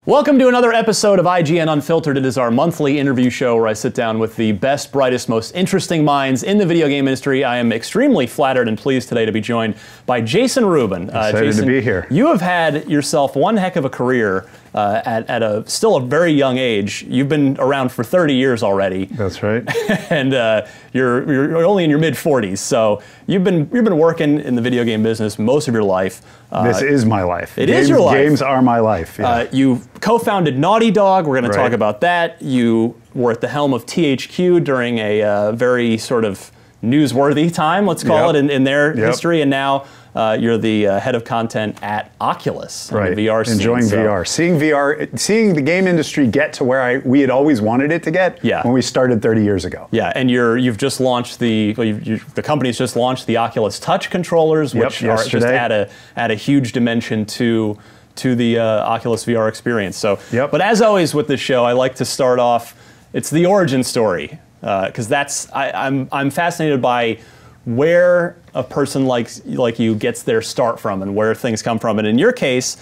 Welcome to another episode of IGN Unfiltered. It is our monthly interview show where I sit down with the best, brightest, most interesting minds in the video game industry. I am extremely flattered and pleased today to be joined by Jason Rubin. Excited Jason, to be here. You have had yourself one heck of a career at still a very young age. You've been around for 30 years already. That's right. And you're only in your mid-40s, so you've been working in the video game business most of your life. This is my life. It is your life. Games are my life. Yeah. You co-founded Naughty Dog. We're going to talk about that. You were at the helm of THQ during a very sort of newsworthy time, let's call it, in their history, and now you're the head of content at Oculus, right? The VR scene. Enjoying VR, seeing the game industry get to where we had always wanted it to get when we started 30 years ago. Yeah, and you've just launched the company's just launched the Oculus Touch controllers, which are just add a huge dimension to the Oculus VR experience. So, but as always with this show, I like to start off. It's the origin story because I'm fascinated by where a person like you gets their start from and where things come from. And in your case,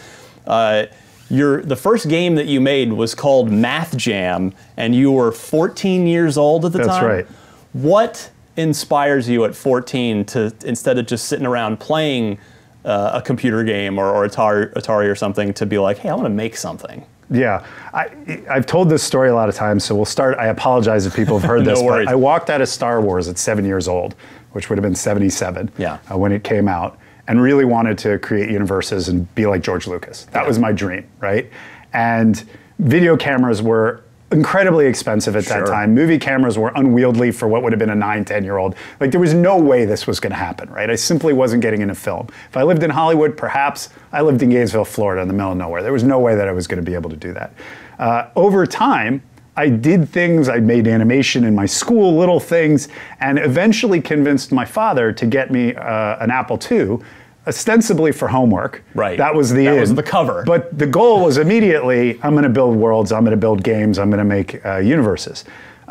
the first game that you made was called Math Jam, and you were 14 years old at the time? That's right. What inspires you at 14 to, instead of just sitting around playing a computer game or Atari or something, to be like, hey, I want to make something? Yeah, I've told this story a lot of times, so we'll start. I apologize if people have heard this, but I walked out of Star Wars at 7 years old, which would have been 77 when it came out, and really wanted to create universes and be like George Lucas. That was my dream, right? And video cameras were incredibly expensive at that time. Movie cameras were unwieldy for what would have been a 9, 10-year-old. Like, there was no way this was going to happen, right? I simply wasn't getting into film. If I lived in Hollywood, perhaps. I lived in Gainesville, Florida, in the middle of nowhere. There was no way that I was going to be able to do that. Over time, I did things. I made animation in my school, little things, and eventually convinced my father to get me an Apple II, ostensibly for homework. Right. That was the cover. But the goal was immediately, I'm going to build worlds, I'm going to build games, I'm going to make universes.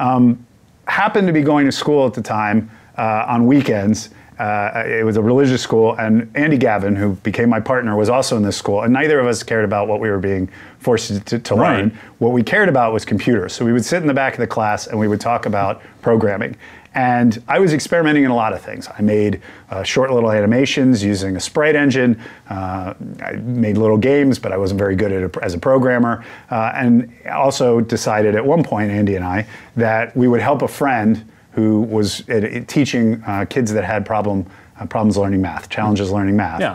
Happened to be going to school at the time on weekends. It was a religious school, and Andy Gavin, who became my partner, was also in this school, and neither of us cared about what we were being forced to learn. What we cared about was computers. So we would sit in the back of the class and we would talk about programming. And I was experimenting in a lot of things. I made short little animations using a sprite engine. I made little games, but I wasn't very good at it as a programmer. And also decided at one point, Andy and I, that we would help a friend who was teaching kids that had problems learning math, challenges learning math,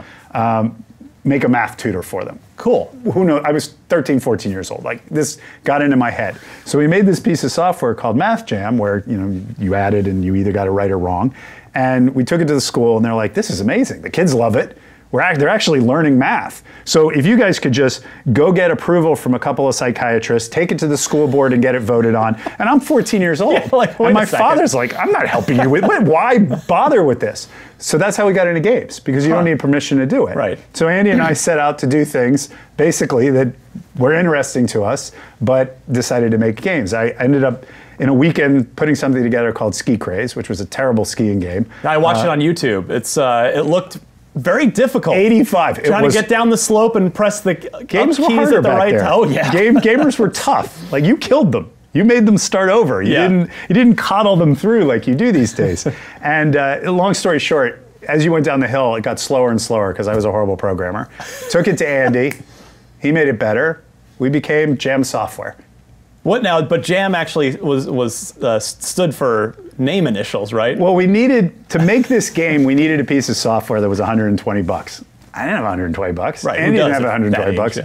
make a math tutor for them. Cool. Who knows? I was 13, 14 years old. Like, this got into my head. So we made this piece of software called Math Jam, where you added and you either got it right or wrong. And we took it to the school, and they're like, this is amazing. The kids love it. They're actually learning math. So if you guys could just go get approval from a couple of psychiatrists, take it to the school board and get it voted on. And I'm 14 years old. And my father's like, I'm not helping you with it. Why bother with this? So that's how we got into games, because you don't need permission to do it. Right. So Andy and I set out to do things, basically, that were interesting to us, but decided to make games. I ended up, in a weekend, putting something together called Ski Craze, which was a terrible skiing game. I watched it on YouTube. It looked very difficult. 85. Trying to get down the slope and press the games were keys harder at the right time. Oh yeah. Gamers were tough. Like, you killed them. You made them start over. You didn't coddle them through like you do these days. And long story short, as you went down the hill, it got slower and slower because I was a horrible programmer. Took it to Andy. He made it better. We became Jam Software. What now? But Jam actually was stood for name initials, right? Well, we needed to make this game. We needed a piece of software that was 120 bucks. I didn't have 120 bucks. Right. Andy didn't have 120 bucks.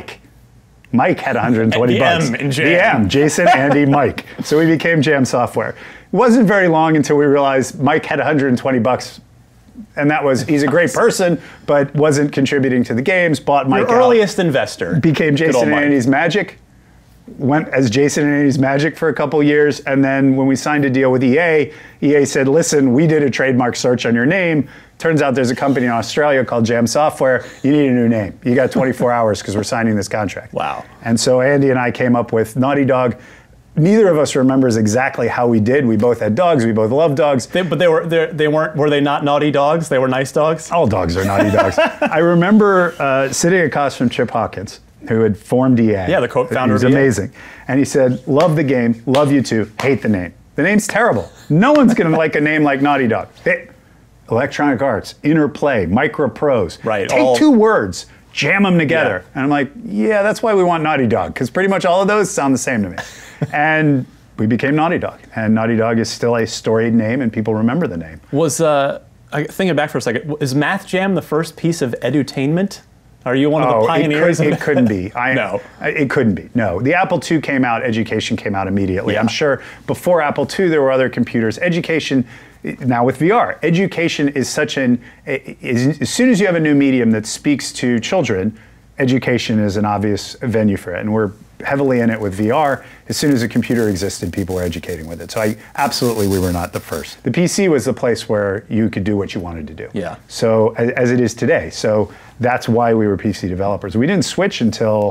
Mike had 120 bucks. In Jam. DM, Jason, Andy, Mike. So we became Jam Software. It wasn't very long until we realized Mike had 120 bucks. And that was, he's a great person, but wasn't contributing to the games, bought Mike out. Your earliest investor. Became Jason and Andy's Magic. Went as Jason and Andy's Magic for a couple years, and then when we signed a deal with EA said, listen, we did a trademark search on your name. Turns out there's a company in Australia called Jam Software. You need a new name. You got 24 hours because we're signing this contract. Wow. And so Andy and I came up with Naughty Dog. Neither of us remembers exactly how we did. We both had dogs. We both loved dogs. Were they not naughty dogs? They were nice dogs? All dogs are naughty dogs. I remember sitting across from Chip Hawkins, who had formed EA. Yeah, the co-founder of EA. EA. He was amazing. And he said, love the game, love you too, hate the name. The name's terrible. No one's going to like a name like Naughty Dog. Hey, Electronic Arts, Interplay, Microprose. Right. Take two words, jam them together. Yeah. And I'm like, yeah, that's why we want Naughty Dog, because pretty much all of those sound the same to me. And we became Naughty Dog. And Naughty Dog is still a storied name, and people remember the name. Was, thinking back for a second, is Math Jam the first piece of edutainment? Are you one of the pioneers? It couldn't be. No. It couldn't be. No. The Apple II came out, education came out immediately. Yeah. I'm sure before Apple II there were other computers. Education, now with VR, education is such as soon as you have a new medium that speaks to children, education is an obvious venue for it. And we're heavily in it with VR. As soon as a computer existed, people were educating with it. So we were not the first. The PC was the place where you could do what you wanted to do. Yeah. So as it is today. So that's why we were PC developers. We didn't switch until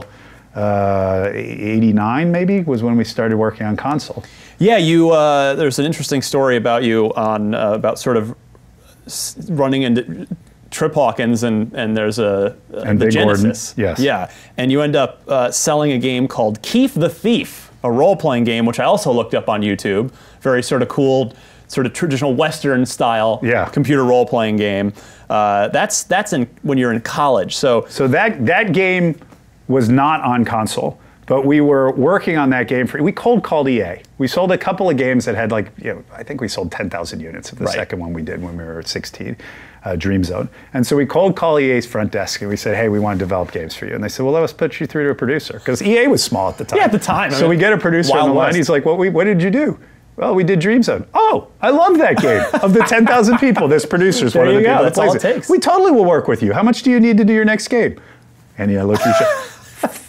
89 maybe was when we started working on console. Yeah, there's an interesting story about you on about sort of running into Trip Hawkins and there's the Genesis. Gordon. Yes. Yeah, and you end up selling a game called Keef the Thief, a role-playing game, which I also looked up on YouTube. Very sort of cool, sort of traditional Western style computer role-playing game. That's when you're in college. So that game was not on console, but we were working on that game we cold called EA. We sold a couple of games that had I think we sold 10,000 units of the second one we did when we were 16. Dream Zone. And so we cold call EA's front desk and we said, hey, we want to develop games for you. And they said, well, let us put you through to a producer. Because EA was small at the time. Yeah, at the time. So we get a producer on the line. He's like, what did you do? Well, we did Dream Zone. Oh, I love that game. Of the 10,000 people, this producer's one of the people that plays it. Takes. We totally will work with you. How much do you need to do your next game? And I looked at each other.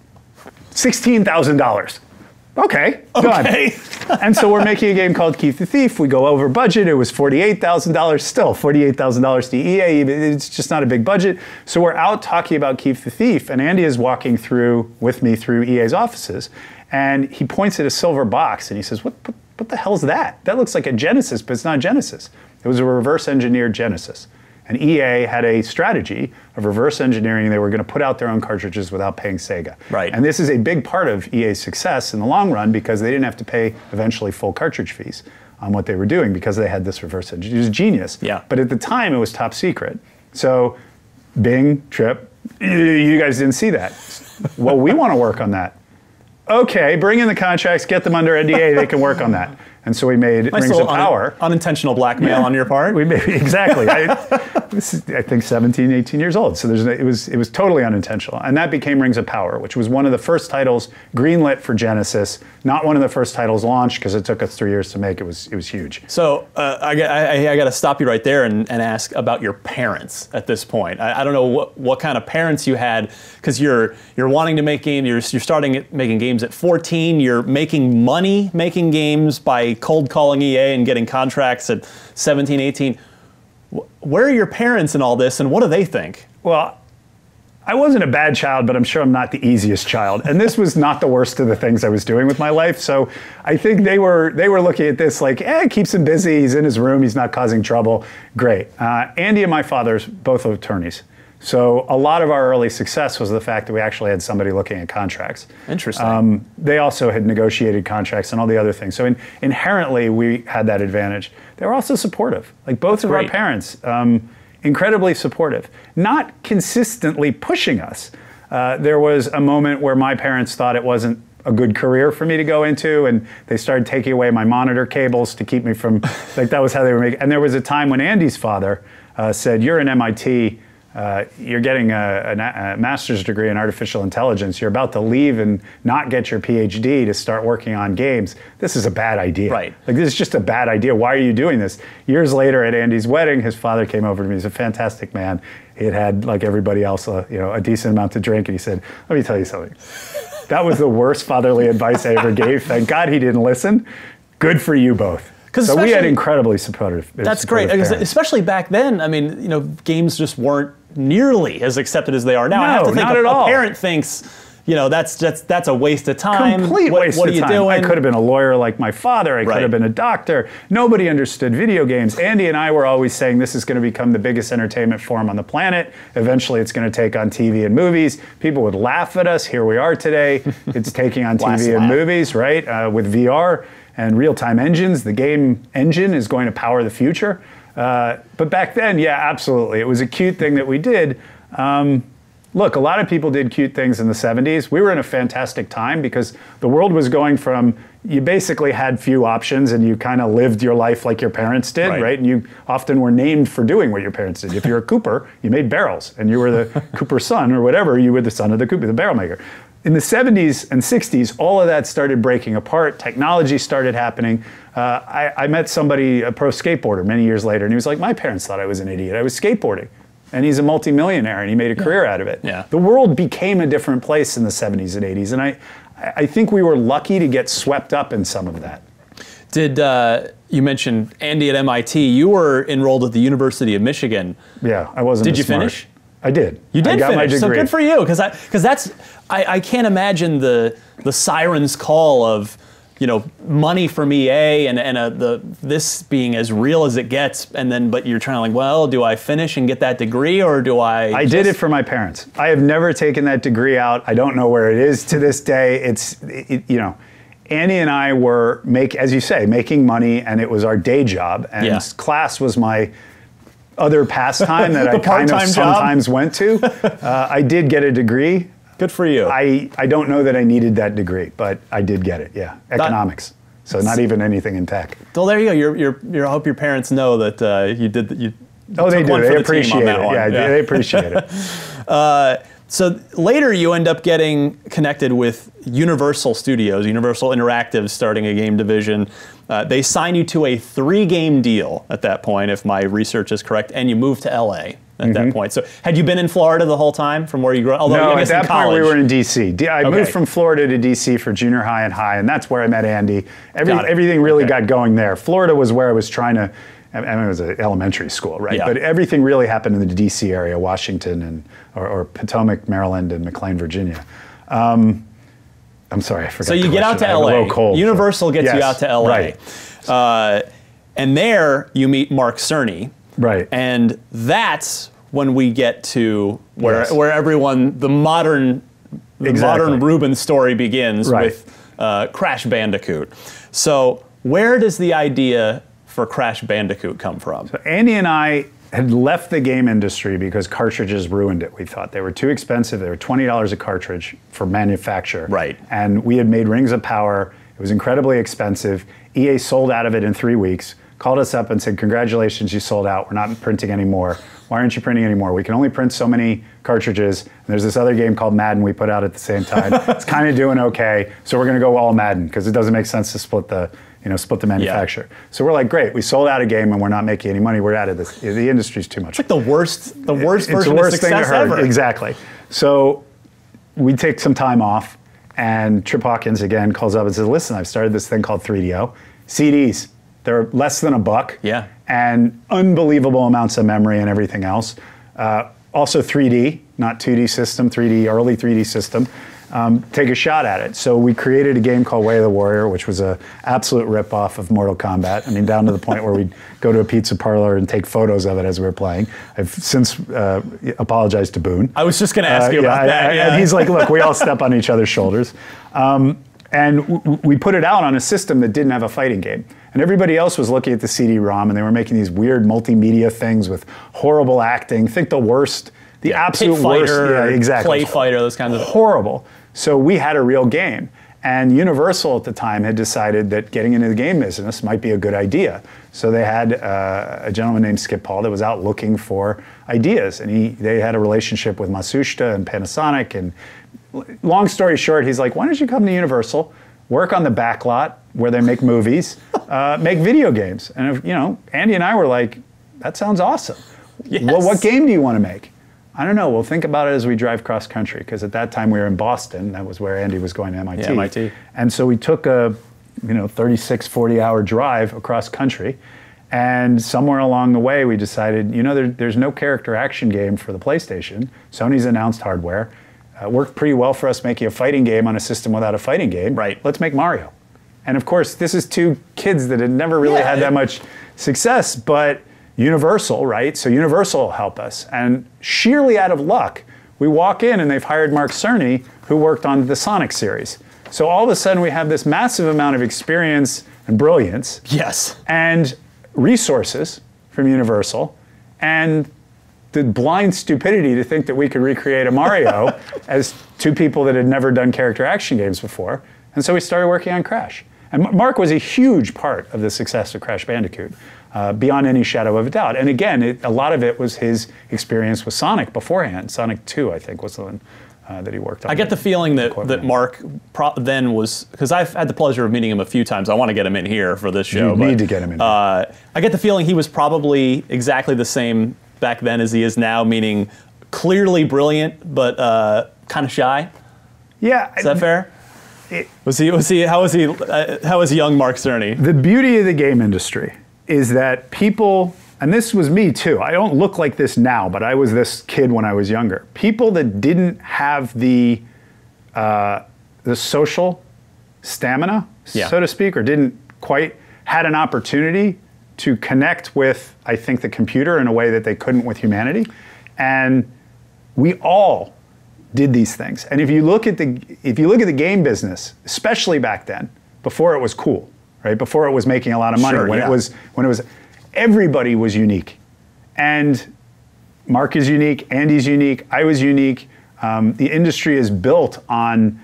$16,000. Okay, done. And so we're making a game called Keef the Thief. We go over budget. It was $48,000. Still $48,000 to EA. It's just not a big budget. So we're out talking about Keef the Thief, and Andy is walking with me through EA's offices, and he points at a silver box, and he says, what the hell's that? That looks like a Genesis, but it's not a Genesis. It was a reverse-engineered Genesis. And EA had a strategy of reverse engineering. They were going to put out their own cartridges without paying Sega. Right. And this is a big part of EA's success in the long run because they didn't have to pay eventually full cartridge fees on what they were doing because they had this reverse engineering. It was genius. Yeah. But at the time, it was top secret. So Bing, Trip, you guys didn't see that. Well, we want to work on that. Okay, bring in the contracts, get them under NDA, they can work on that. And so we made Rings of Power. Unintentional blackmail on your part. We made, exactly. I think 17, 18 years old. So it was totally unintentional. And that became Rings of Power, which was one of the first titles greenlit for Genesis. Not one of the first titles launched because it took us 3 years to make. It was huge. So I got to stop you right there and ask about your parents at this point. I don't know what kind of parents you had because you're wanting to make games. You're starting making games at 14. You're making money making games by cold calling EA and getting contracts at 17, 18. Where are your parents in all this, and what do they think? Well, I wasn't a bad child, but I'm sure I'm not the easiest child. And this was not the worst of the things I was doing with my life. So I think they were looking at this like, it keeps him busy. He's in his room. He's not causing trouble. Great. Andy and my father's both attorneys. So a lot of our early success was the fact that we actually had somebody looking at contracts. Interesting. They also had negotiated contracts and all the other things. So inherently, we had that advantage. They were also supportive. Like both of our parents, incredibly supportive. Not consistently pushing us. There was a moment where my parents thought it wasn't a good career for me to go into, and they started taking away my monitor cables to keep me from, like that was how they were making. And there was a time when Andy's father said, you're in MIT, you're getting a master's degree in artificial intelligence. You're about to leave and not get your PhD to start working on games. This is a bad idea. Right. Like, this is just a bad idea. Why are you doing this? Years later at Andy's wedding, his father came over to me. He's a fantastic man. He had, like everybody else, a decent amount to drink. And he said, let me tell you something. That was the worst fatherly advice I ever gave. Thank God he didn't listen. Good for you both. So we had incredibly supportive. That's great, especially back then. I mean, games just weren't nearly as accepted as they are now. No, I have to think not at all. A parent thinks, that's a waste of time. Complete waste of time. What are you doing? I could have been a lawyer like my father. I could have been a doctor. Nobody understood video games. Andy and I were always saying this is going to become the biggest entertainment form on the planet. Eventually, it's going to take on TV and movies. People would laugh at us. Here we are today. It's taking on TV and movies, right? With VR and real-time engines. The game engine is going to power the future. But back then, yeah, absolutely. It was a cute thing that we did. Look, a lot of people did cute things in the 70s. We were in a fantastic time because the world was going from, you basically had few options and you kind of lived your life like your parents did, right? And you often were named for doing what your parents did. If you're a Cooper, you made barrels and you were the Cooper's son or whatever, you were the son of the Cooper, the barrel maker. In the 70s and 60s, all of that started breaking apart. Technology started happening. I met somebody, a pro skateboarder, many years later, and he was like, my parents thought I was an idiot. I was skateboarding. And he's a multimillionaire, and he made a career out of it. Yeah. The world became a different place in the 70s and 80s, and I think we were lucky to get swept up in some of that. Did you mentioned Andy at MIT? You were enrolled at the University of Michigan. Yeah, I wasn't. Did you finish? I did. You did got finish. My degree. So good for you, because I can't imagine the siren's call of money from EA and this being as real as it gets, but you're trying to well, do I finish and get that degree, or do I? I did it for my parents. I have never taken that degree out. I don't know where it is to this day. Andy and I were as you say, making money, and it was our day job, and class was my other pastime that I kind of sometimes went to. I did get a degree. Good for you. I don't know that I needed that degree, but I did get it. Yeah, economics. So not even anything in tech. Well, there you go. I hope your parents know that you did. Oh, they do. They appreciate it. Yeah, they appreciate it. So later, you end up getting connected with Universal Studios, Universal Interactive, starting a game division. They sign you to a 3-game deal at that point, if my research is correct, and you move to LA at that point. So had you been in Florida the whole time from where you grew up? No, at that point we were in DC. I moved from Florida to DC for junior high and high, and that's where I met Andy. Everything really got going there. Florida was where I was trying to, I mean, it was an elementary school, right? Yeah. But everything really happened in the DC area, Washington or Potomac, Maryland, and McLean, Virginia. I'm sorry, I forgot. So you get out to LA. A little cold, Universal gets you out to LA. Right. And there you meet Mark Cerny. Right. And that's when we get to where everyone, the modern Ruben story begins with Crash Bandicoot. So where does the idea for Crash Bandicoot come from? So Andy and I had left the game industry because cartridges ruined it, we thought. They were too expensive. They were $20 a cartridge for manufacture. Right. And we had made Rings of Power. It was incredibly expensive. EA sold out of it in 3 weeks, called us up and said, congratulations, you sold out. We're not printing anymore. Why aren't you printing anymore? We can only print so many cartridges. And there's this other game called Madden we put out at the same time. It's kind of doing okay. So we're going to go all Madden because it doesn't make sense to split the manufacturer. Yeah. So we're like, great, we sold out a game and we're not making any money. We're out of this. The industry's too much. It's like the worst version of success ever. Exactly. So we take some time off, and Trip Hawkins again calls up and says, listen, I've started this thing called 3DO. CDs, they're less than $1. Yeah. And unbelievable amounts of memory and everything else. Also 3D, not 2D system, 3D, early 3D system. Take a shot at it. So we created a game called Way of the Warrior, which was an absolute ripoff of Mortal Kombat. I mean, down to the point where we'd go to a pizza parlor and take photos of it as we were playing. I've since apologized to Boone. I was just going to ask you about that. And he's like, look, we all step on each other's shoulders. And we put it out on a system that didn't have a fighting game. And everybody else was looking at the CD-ROM, and they were making these weird multimedia things with horrible acting. Think the worst, the absolute worst. Yeah, exactly. Play Fighter, those kinds of horrible. So we had a real game. And Universal at the time had decided that getting into the game business might be a good idea. So they had a gentleman named Skip Paul that was out looking for ideas. And they had a relationship with Matsushita and Panasonic. And long story short, he's like, why don't you come to Universal, work on the back lot where they make movies, make video games. And Andy and I were like, that sounds awesome. Yes. Well, what game do you want to make? I don't know. We'll think about it as we drive cross country, because at that time we were in Boston. That was where Andy was going to MIT. Yeah, MIT. And so we took a 36, 40-hour drive across country. And somewhere along the way, we decided, there's no character action game for the PlayStation. Sony's announced hardware. worked pretty well for us making a fighting game on a system without a fighting game. Right. Let's make Mario. And of course, this is two kids that had never really had that much success, but Universal, right? So Universal will help us. And sheerly out of luck, we walk in and they've hired Mark Cerny, who worked on the Sonic series. So all of a sudden we have this massive amount of experience and brilliance. Yes. And resources from Universal, and the blind stupidity to think that we could recreate a Mario as two people that had never done character action games before. And so we started working on Crash. And Mark was a huge part of the success of Crash Bandicoot, beyond any shadow of a doubt. And again, a lot of it was his experience with Sonic beforehand. Sonic 2, I think, was the one that he worked on. I get the feeling that Mark then was, because I've had the pleasure of meeting him a few times. I want to get him in here for this show. You need to get him in here. I get the feeling he was probably exactly the same back then as he is now, meaning clearly brilliant, but kind of shy. Yeah. Is that fair? How was young Mark Cerny? The beauty of the game industry is that people, and this was me too, I don't look like this now, but I was this kid when I was younger. People that didn't have the social stamina, so to speak, or didn't quite had an opportunity to connect with, I think, the computer in a way that they couldn't with humanity. And we all did these things. And if you look at the game business, especially back then, before it was cool, right? Before it was making a lot of money, when it was everybody was unique. And Mark is unique, Andy's unique, I was unique. The industry is built on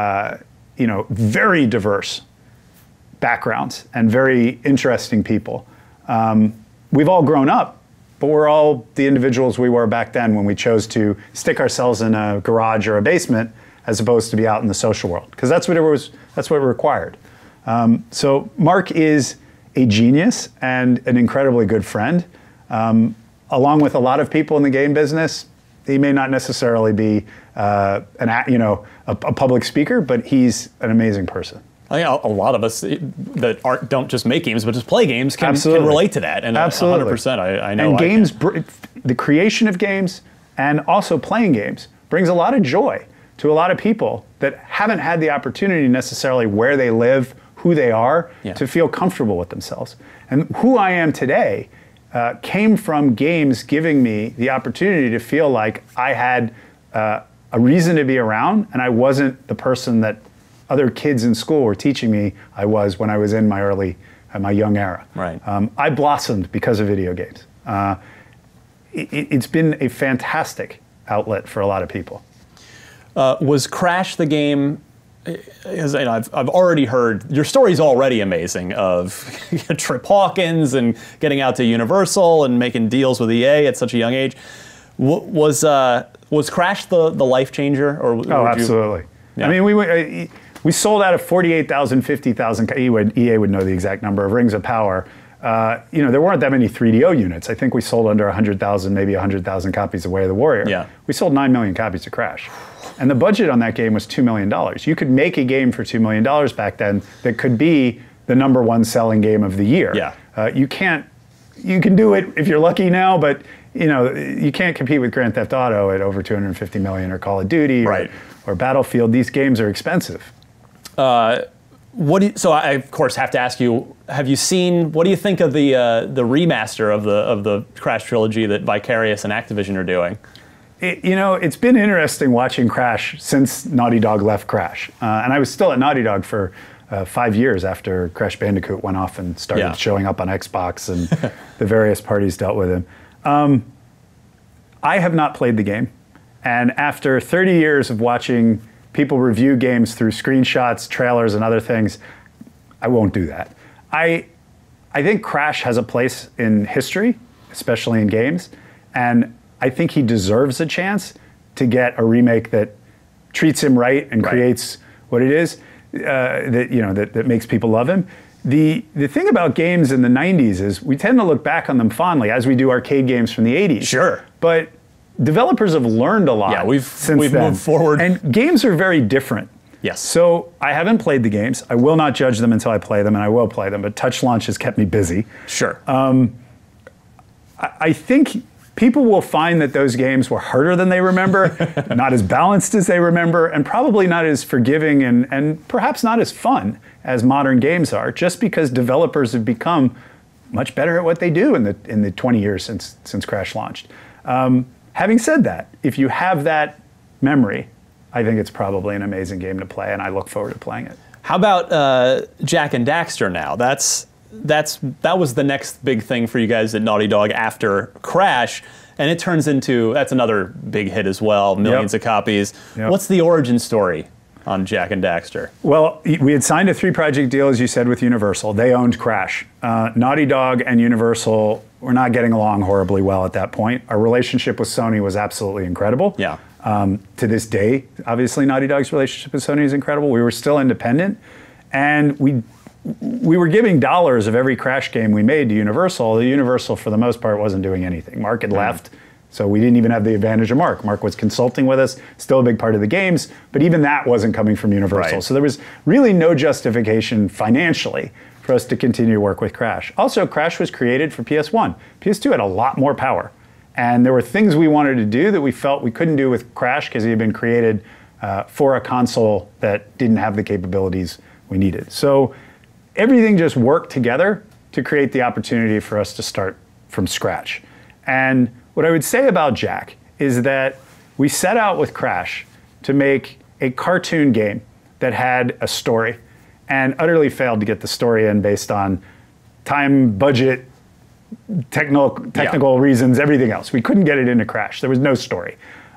very diverse backgrounds and very interesting people. We've all grown up, but we're all the individuals we were back then when we chose to stick ourselves in a garage or a basement as opposed to be out in the social world, because that's what it required. So Mark is a genius and an incredibly good friend. Along with a lot of people in the game business, he may not necessarily be a public speaker, but he's an amazing person. I think a lot of us that don't just make games, but just play games can relate to that. And absolutely. 100%, I know. And games, the creation of games and also playing games brings a lot of joy to a lot of people that haven't had the opportunity necessarily where they live, who they are, to feel comfortable with themselves. And who I am today came from games giving me the opportunity to feel like I had a reason to be around, and I wasn't the person that other kids in school were teaching me I was when I was in my young era. Right. I blossomed because of video games. It's been a fantastic outlet for a lot of people. Was Crash the game? As I've already heard your story's already amazing of Trip Hawkins and getting out to Universal and making deals with EA at such a young age. Was Crash the life changer? Or absolutely. Yeah. I mean, we sold out of 48,000, 50,000. EA would know the exact number of Rings of Power. There weren't that many 3DO units. I think we sold under 100,000, maybe 100,000 copies of Way of the Warrior. Yeah. We sold 9 million copies of Crash. And the budget on that game was $2 million. You could make a game for $2 million back then that could be the #1 selling game of the year. Yeah. You can do it if you're lucky now, but you can't compete with Grand Theft Auto at over 250 million or Call of Duty or Battlefield. These games are expensive. So I of course have to ask you: have you seen? What do you think of the remaster of the Crash trilogy that Vicarious and Activision are doing? It's been interesting watching Crash since Naughty Dog left Crash, and I was still at Naughty Dog for 5 years after Crash Bandicoot went off and started showing up on Xbox, and the various parties dealt with him. I have not played the game, and after 30 years of watching people review games through screenshots, trailers, and other things, I won't do that. I think Crash has a place in history, especially in games, and I think he deserves a chance to get a remake that treats him right and creates what it is that makes people love him. The thing about games in the 90s is we tend to look back on them fondly, as we do arcade games from the 80s. Sure. But developers have learned a lot since then. Moved forward. And games are very different. Yes. So I haven't played the games. I will not judge them until I play them, and I will play them. But Touch Launch has kept me busy. Sure. I think people will find that those games were harder than they remember, not as balanced as they remember, and probably not as forgiving and perhaps not as fun as modern games are, just because developers have become much better at what they do in the 20 years since Crash launched. Having said that, if you have that memory, I think it's probably an amazing game to play, and I look forward to playing it. How about Jak and Daxter now? That was the next big thing for you guys at Naughty Dog after Crash, and it turns into, that's another big hit as well, millions of copies. What's the origin story on Jak and Daxter? Well, we had signed a 3-project deal, as you said, with Universal. They owned Crash. Naughty Dog and Universal were not getting along horribly well at that point. Our relationship with Sony was absolutely incredible. Yeah. To this day, obviously, Naughty Dog's relationship with Sony is incredible. We were still independent, and we were giving dollars of every Crash game we made to Universal. The Universal, for the most part, wasn't doing anything. Mark had left, so we didn't even have the advantage of Mark. Mark was consulting with us, still a big part of the games, but even that wasn't coming from Universal. Right. So there was really no justification financially for us to continue to work with Crash. Also, Crash was created for PS1. PS2 had a lot more power. And there were things we wanted to do that we felt we couldn't do with Crash because he had been created for a console that didn't have the capabilities we needed. So everything just worked together to create the opportunity for us to start from scratch. And what I would say about Jak is that we set out with Crash to make a cartoon game that had a story, and utterly failed to get the story in based on time, budget, technical reasons, everything else. We couldn't get it into Crash. There was no story.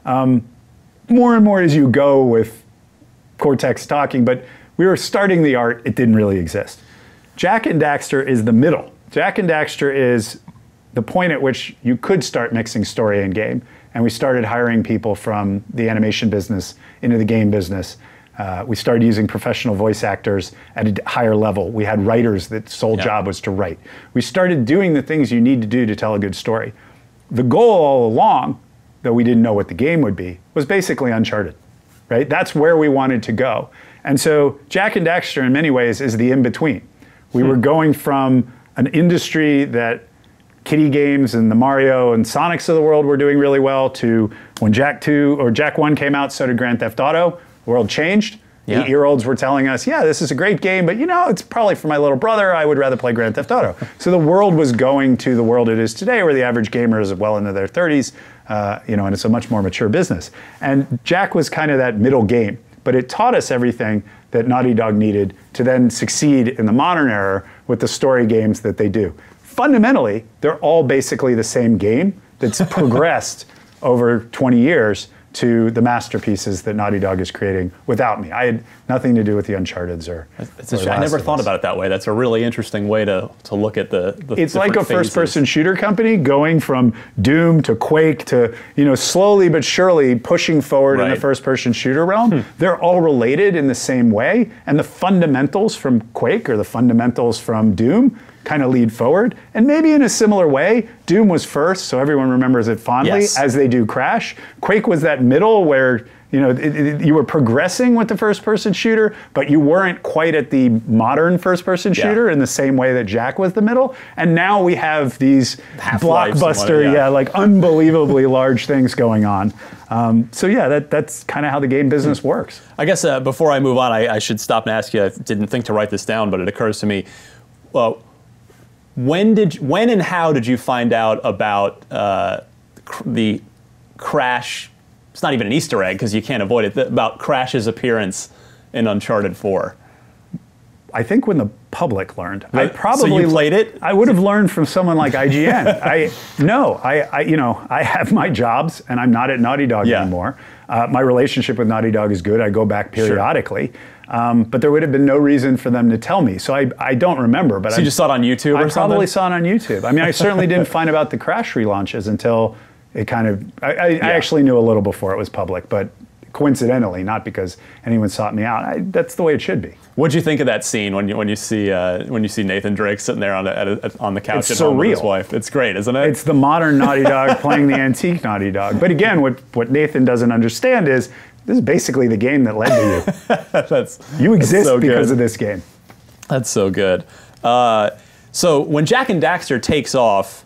More and more as you go with Cortex talking, but we were starting the art, it didn't really exist. Jak and Daxter is the middle. Jak and Daxter is the point at which you could start mixing story and game, and we started hiring people from the animation business into the game business. We started using professional voice actors at a higher level. We had writers that sole job was to write. We started doing the things you need to do to tell a good story. The goal all along, though we didn't know what the game would be, was basically Uncharted, right? That's where we wanted to go. And so Jak and Daxter in many ways is the in-between. We were going from an industry that kiddie games and the Mario and Sonics of the world were doing really well to when Jak 2 or Jak 1 came out, so did Grand Theft Auto. The world changed. 8-year-olds were telling us, yeah, this is a great game, but you know, it's probably for my little brother. I would rather play Grand Theft Auto. So the world was going to the world it is today, where the average gamer is well into their 30s, and it's a much more mature business. And Jak was kind of that middle game, but it taught us everything that Naughty Dog needed to then succeed in the modern era with the story games that they do. Fundamentally, they're all basically the same game that's progressed over 20 years to the masterpieces that Naughty Dog is creating without me. I had nothing to do with the Uncharted's or I never thought about it that way. That's a really interesting way to look at the It's like a first-person shooter company going from Doom to Quake to, slowly but surely pushing forward in the first-person shooter realm. They're all related in the same way, and the fundamentals from Quake or the fundamentals from Doom kind of lead forward. And maybe in a similar way, Doom was first, so everyone remembers it fondly, as they do Crash. Quake was that middle where you were progressing with the first-person shooter, but you weren't quite at the modern first-person shooter in the same way that Jak was the middle. And now we have these blockbuster, like unbelievably large things going on. That's kind of how the game business works. I guess before I move on, I should stop and ask you, I didn't think to write this down, but it occurs to me, well, when and how did you find out about the Crash? It's not even an Easter egg because you can't avoid it. About Crash's appearance in Uncharted 4. I think when the public learned. I probably so you played it. I would have learned from someone like IGN. I have my jobs and I'm not at Naughty Dog anymore. My relationship with Naughty Dog is good. I go back periodically. But there would have been no reason for them to tell me. So I don't remember. But so you just saw it on YouTube or something? I probably saw it on YouTube. I mean, I certainly didn't find about the Crash relaunches until it kind of... I actually knew a little before it was public, but coincidentally, not because anyone sought me out. That's the way it should be. What'd you think of that scene when you see Nathan Drake sitting there on the couch at home with his wife? It's great, isn't it? It's the modern Naughty Dog playing the antique Naughty Dog. But again, what Nathan doesn't understand is this is basically the game that led to you. You exist because of this game. That's so good. So when Jak and Daxter takes off,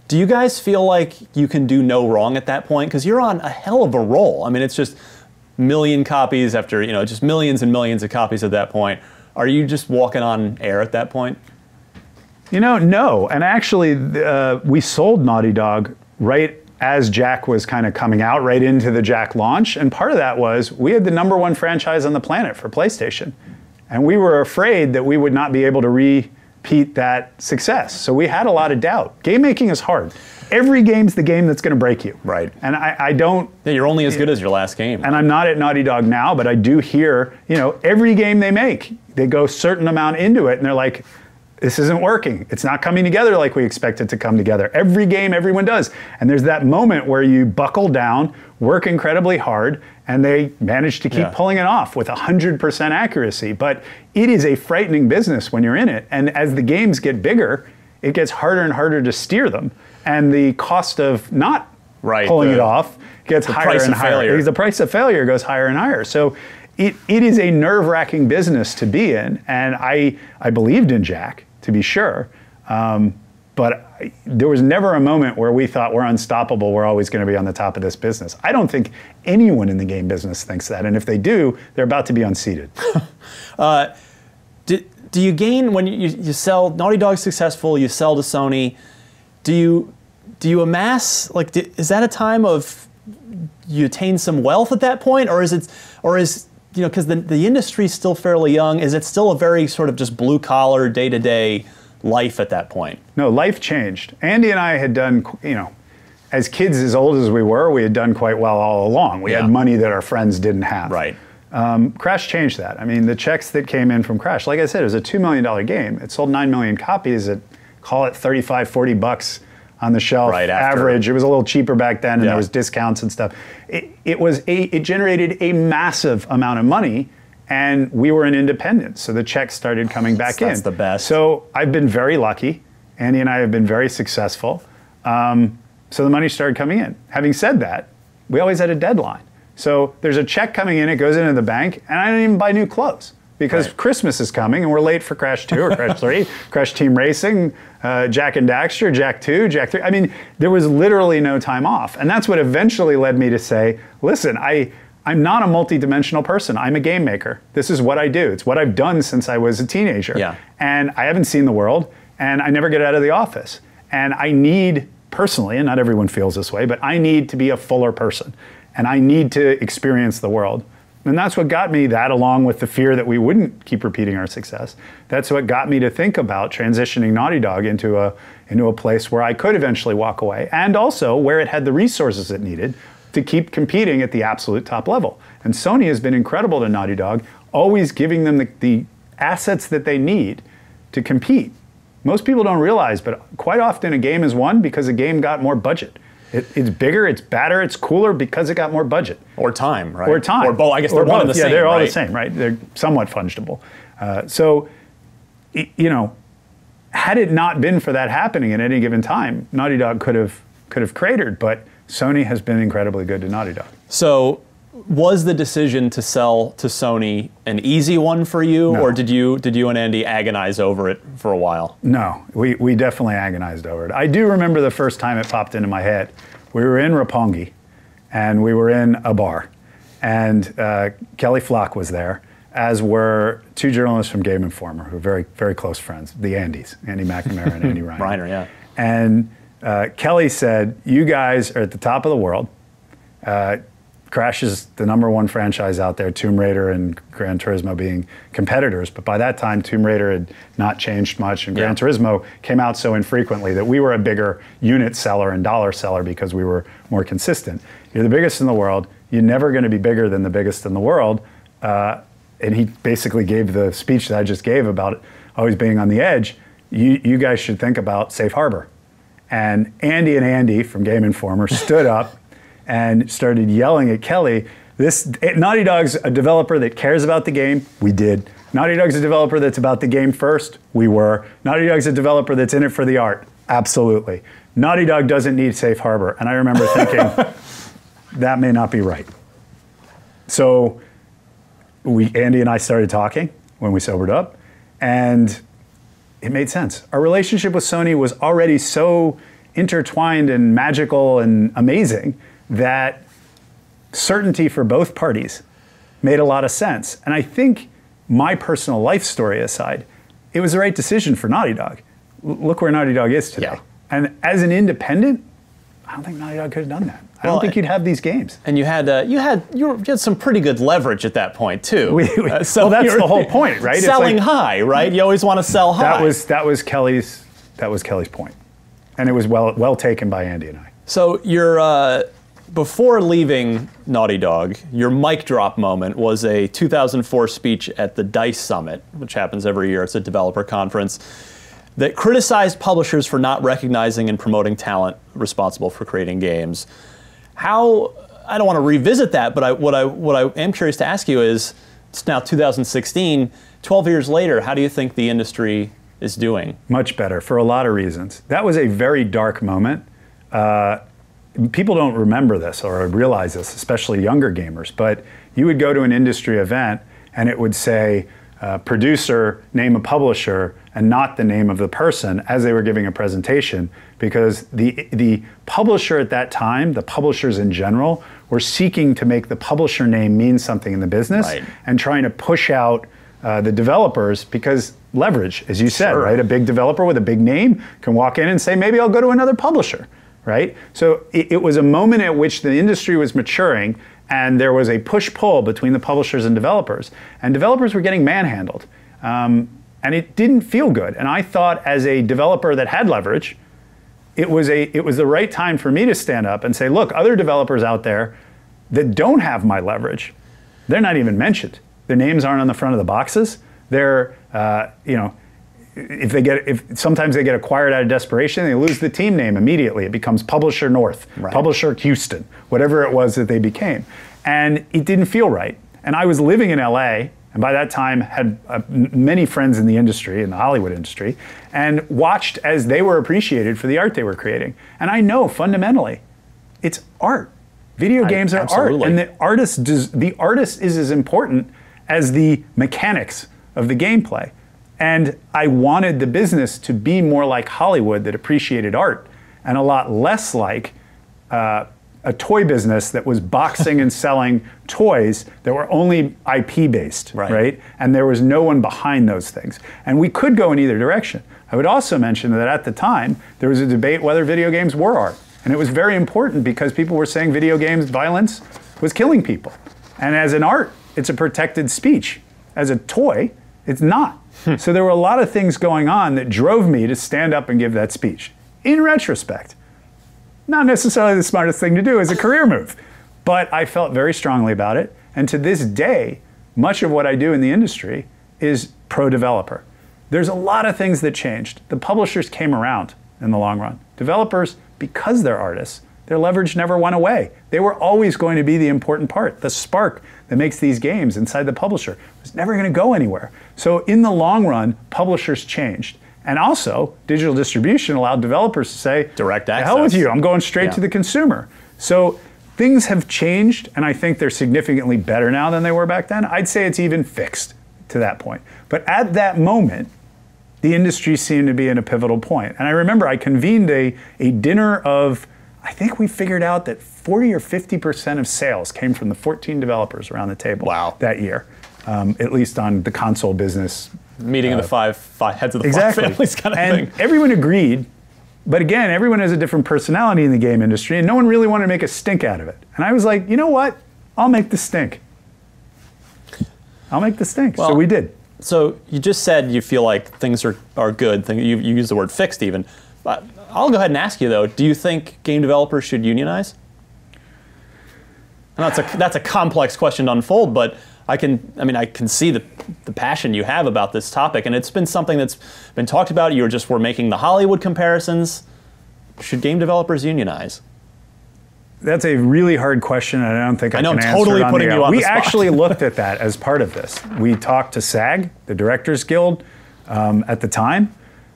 Do you guys feel like you can do no wrong at that point? Because you're on a hell of a roll. I mean, it's just million copies after, just millions and millions of copies at that point. Are you just walking on air at that point? No. And actually, we sold Naughty Dog right as Jak was kind of coming out, right into the Jak launch. And part of that was we had the #1 franchise on the planet for PlayStation. And we were afraid that we would not be able to repeat that success. So we had a lot of doubt. Game making is hard. Every game's the game that's going to break you. Right. And I don't... Yeah, you're only as good as your last game. And I'm not at Naughty Dog now, but I do hear, every game they make, they go a certain amount into it, and they're like, this isn't working. It's not coming together like we expect it to come together. Every game, everyone does. And there's that moment where you buckle down, work incredibly hard, and they manage to keep pulling it off with 100% accuracy. But it is a frightening business when you're in it. And as the games get bigger, it gets harder and harder to steer them. And the cost of not pulling it off gets higher and higher. Because the price of failure goes higher and higher. So it is a nerve-wracking business to be in. And I believed in Jak, to be sure. But there was never a moment where we thought we're unstoppable, we're always going to be on the top of this business. I don't think anyone in the game business thinks that. And if they do, they're about to be unseated. Do you gain, when you sell, Naughty Dog's successful, you sell to Sony, do you amass, is that a time of, you attain some wealth at that point? Or is, because the industry's still fairly young, is it still a very sort of just blue collar, day-to-day life at that point? No, life changed. Andy and I had done, as kids as old as we had done quite well all along. We had money that our friends didn't have. Right. Crash changed that. I mean, the checks that came in from Crash, like I said, it was a $2 million game. It sold 9 million copies at, call it $35-40 on the shelf average. It was a little cheaper back then, and there was discounts and stuff. It generated a massive amount of money, and we were an independent, so the checks started coming back in. That's the best. So I've been very lucky. Andy and I have been very successful. So the money started coming in. Having said that, we always had a deadline. So there's a check coming in, it goes into the bank, and I don't even buy new clothes because Christmas is coming and we're late for Crash 2 or Crash 3, Crash Team Racing, Jak and Daxter, Jak 2, Jak 3. I mean, there was literally no time off. And that's what eventually led me to say, listen, I'm not a multi-dimensional person. I'm a game maker. This is what I do. It's what I've done since I was a teenager. Yeah. And I haven't seen the world, and I never get out of the office. And I need, personally, and not everyone feels this way, but I need to be a fuller person. And I need to experience the world. And that's what got me that, along with the fear that we wouldn't keep repeating our success. That's what got me to think about transitioning Naughty Dog into a place where I could eventually walk away, and also where it had the resources it needed to keep competing at the absolute top level. And Sony has been incredible to Naughty Dog, always giving them the assets that they need to compete. Most people don't realize, but quite often a game is won because a game got more budget. It's bigger, it's badder, it's cooler because it got more budget. Or time, right? Or time. Or both. I guess they're one and the same. Yeah, they're all the same, right? They're somewhat fungible. So, had it not been for that happening at any given time, Naughty Dog could have cratered, but Sony has been incredibly good to Naughty Dog. So, was the decision to sell to Sony an easy one for you, or did you and Andy agonize over it for a while? No, we definitely agonized over it. I do remember the first time it popped into my head. We were in Roppongi, and we were in a bar, and Kelly Flock was there, as were two journalists from Game Informer, who are very, very close friends, the Andys, Andy McNamara and Andy Reiner. Reiner, yeah. And Kelly said, you guys are at the top of the world. Crash is the #1 franchise out there, Tomb Raider and Gran Turismo being competitors. But by that time, Tomb Raider had not changed much, and Gran Turismo came out so infrequently that we were a bigger unit seller and dollar seller because we were more consistent. You're the biggest in the world. You're never going to be bigger than the biggest in the world. And he basically gave the speech that I just gave about always being on the edge. You guys should think about safe harbor. And Andy from Game Informer stood up and started yelling at Kelly, Naughty Dog's a developer that cares about the game. We did. Naughty Dog's a developer that's about the game first. We were. Naughty Dog's a developer that's in it for the art. Absolutely. Naughty Dog doesn't need safe harbor. And I remember thinking, that may not be right. So Andy and I started talking when we sobered up, and it made sense. Our relationship with Sony was already so intertwined and magical and amazing that certainty for both parties made a lot of sense. And I think, my personal life story aside, it was the right decision for Naughty Dog. Look where Naughty Dog is today. Yeah. And as an independent, I don't think Naughty Dog could have done that. I don't think you'd have these games. And you had some pretty good leverage at that point too. So that's the whole point, right? Selling high, right? You always want to sell high. That was Kelly's point, and it was well taken by Andy and I. So before leaving Naughty Dog, your mic drop moment was a 2004 speech at the DICE Summit, which happens every year. It's a developer conference that criticized publishers for not recognizing and promoting talent responsible for creating games. I don't want to revisit that, but what I am curious to ask you is, it's now 2016, 12 years later, how do you think the industry is doing? Much better, for a lot of reasons. That was a very dark moment. People don't remember this or realize this, especially younger gamers, but you would go to an industry event and it would say, producer, name a publisher, and not the name of the person as they were giving a presentation, because the publisher at that time, the publishers in general, were seeking to make the publisher name mean something in the business, right, and trying to push out the developers, because leverage, as you said, right? A big developer with a big name can walk in and say, maybe I'll go to another publisher, right? So it was a moment at which the industry was maturing, and there was a push-pull between the publishers and developers were getting manhandled. And it didn't feel good. And I thought, as a developer that had leverage, it was the right time for me to stand up and say, look, other developers out there that don't have my leverage, they're not even mentioned. Their names aren't on the front of the boxes. They're, sometimes they get acquired out of desperation, they lose the team name immediately. It becomes Publisher North, right, Publisher Houston, whatever it was that they became. And it didn't feel right. And I was living in LA, and by that time had many friends in the industry, in the Hollywood industry, and watched as they were appreciated for the art they were creating. And I know, fundamentally, it's art. Video games are art, and the artist is as important as the mechanics of the gameplay. And I wanted the business to be more like Hollywood that appreciated art, and a lot less like a toy business that was boxing and selling toys that were only IP based, right? And there was no one behind those things. And we could go in either direction. I would also mention that at the time, there was a debate whether video games were art. And it was very important because people were saying video games violence was killing people. And as an art, it's a protected speech. As a toy, it's not. So there were a lot of things going on that drove me to stand up and give that speech. In retrospect, not necessarily the smartest thing to do as a career move, but I felt very strongly about it. And to this day, much of what I do in the industry is pro-developer. There's a lot of things that changed. The publishers came around in the long run. Developers, because they're artists, their leverage never went away. They were always going to be the important part. The spark that makes these games inside the publisher was never going to go anywhere. So in the long run, publishers changed. And also, digital distribution allowed developers to say, direct access. The hell with you, I'm going straight to the consumer. So things have changed, and I think they're significantly better now than they were back then. I'd say it's even fixed to that point. But at that moment, the industry seemed to be in a pivotal point. And I remember I convened a dinner of, I think we figured out that 40 or 50% of sales came from the 14 developers around the table that year, at least on the console business. Meeting of the five heads of the five families kind of thing. And everyone agreed, but again, everyone has a different personality in the game industry, and no one really wanted to make a stink out of it. And I was like, you know what? I'll make the stink. I'll make the stink. Well, so we did. So you just said you feel like things are good. You used the word fixed even. But I'll go ahead and ask you though, do you think game developers should unionize? And that's a complex question to unfold, but I can see the passion you have about this topic, and it's been something that's been talked about. You were making the Hollywood comparisons. Should game developers unionize? That's a really hard question, and I don't think I can answer it. I know I'm totally putting you on the spot. We actually looked at that as part of this. We talked to SAG, the Directors Guild, at the time.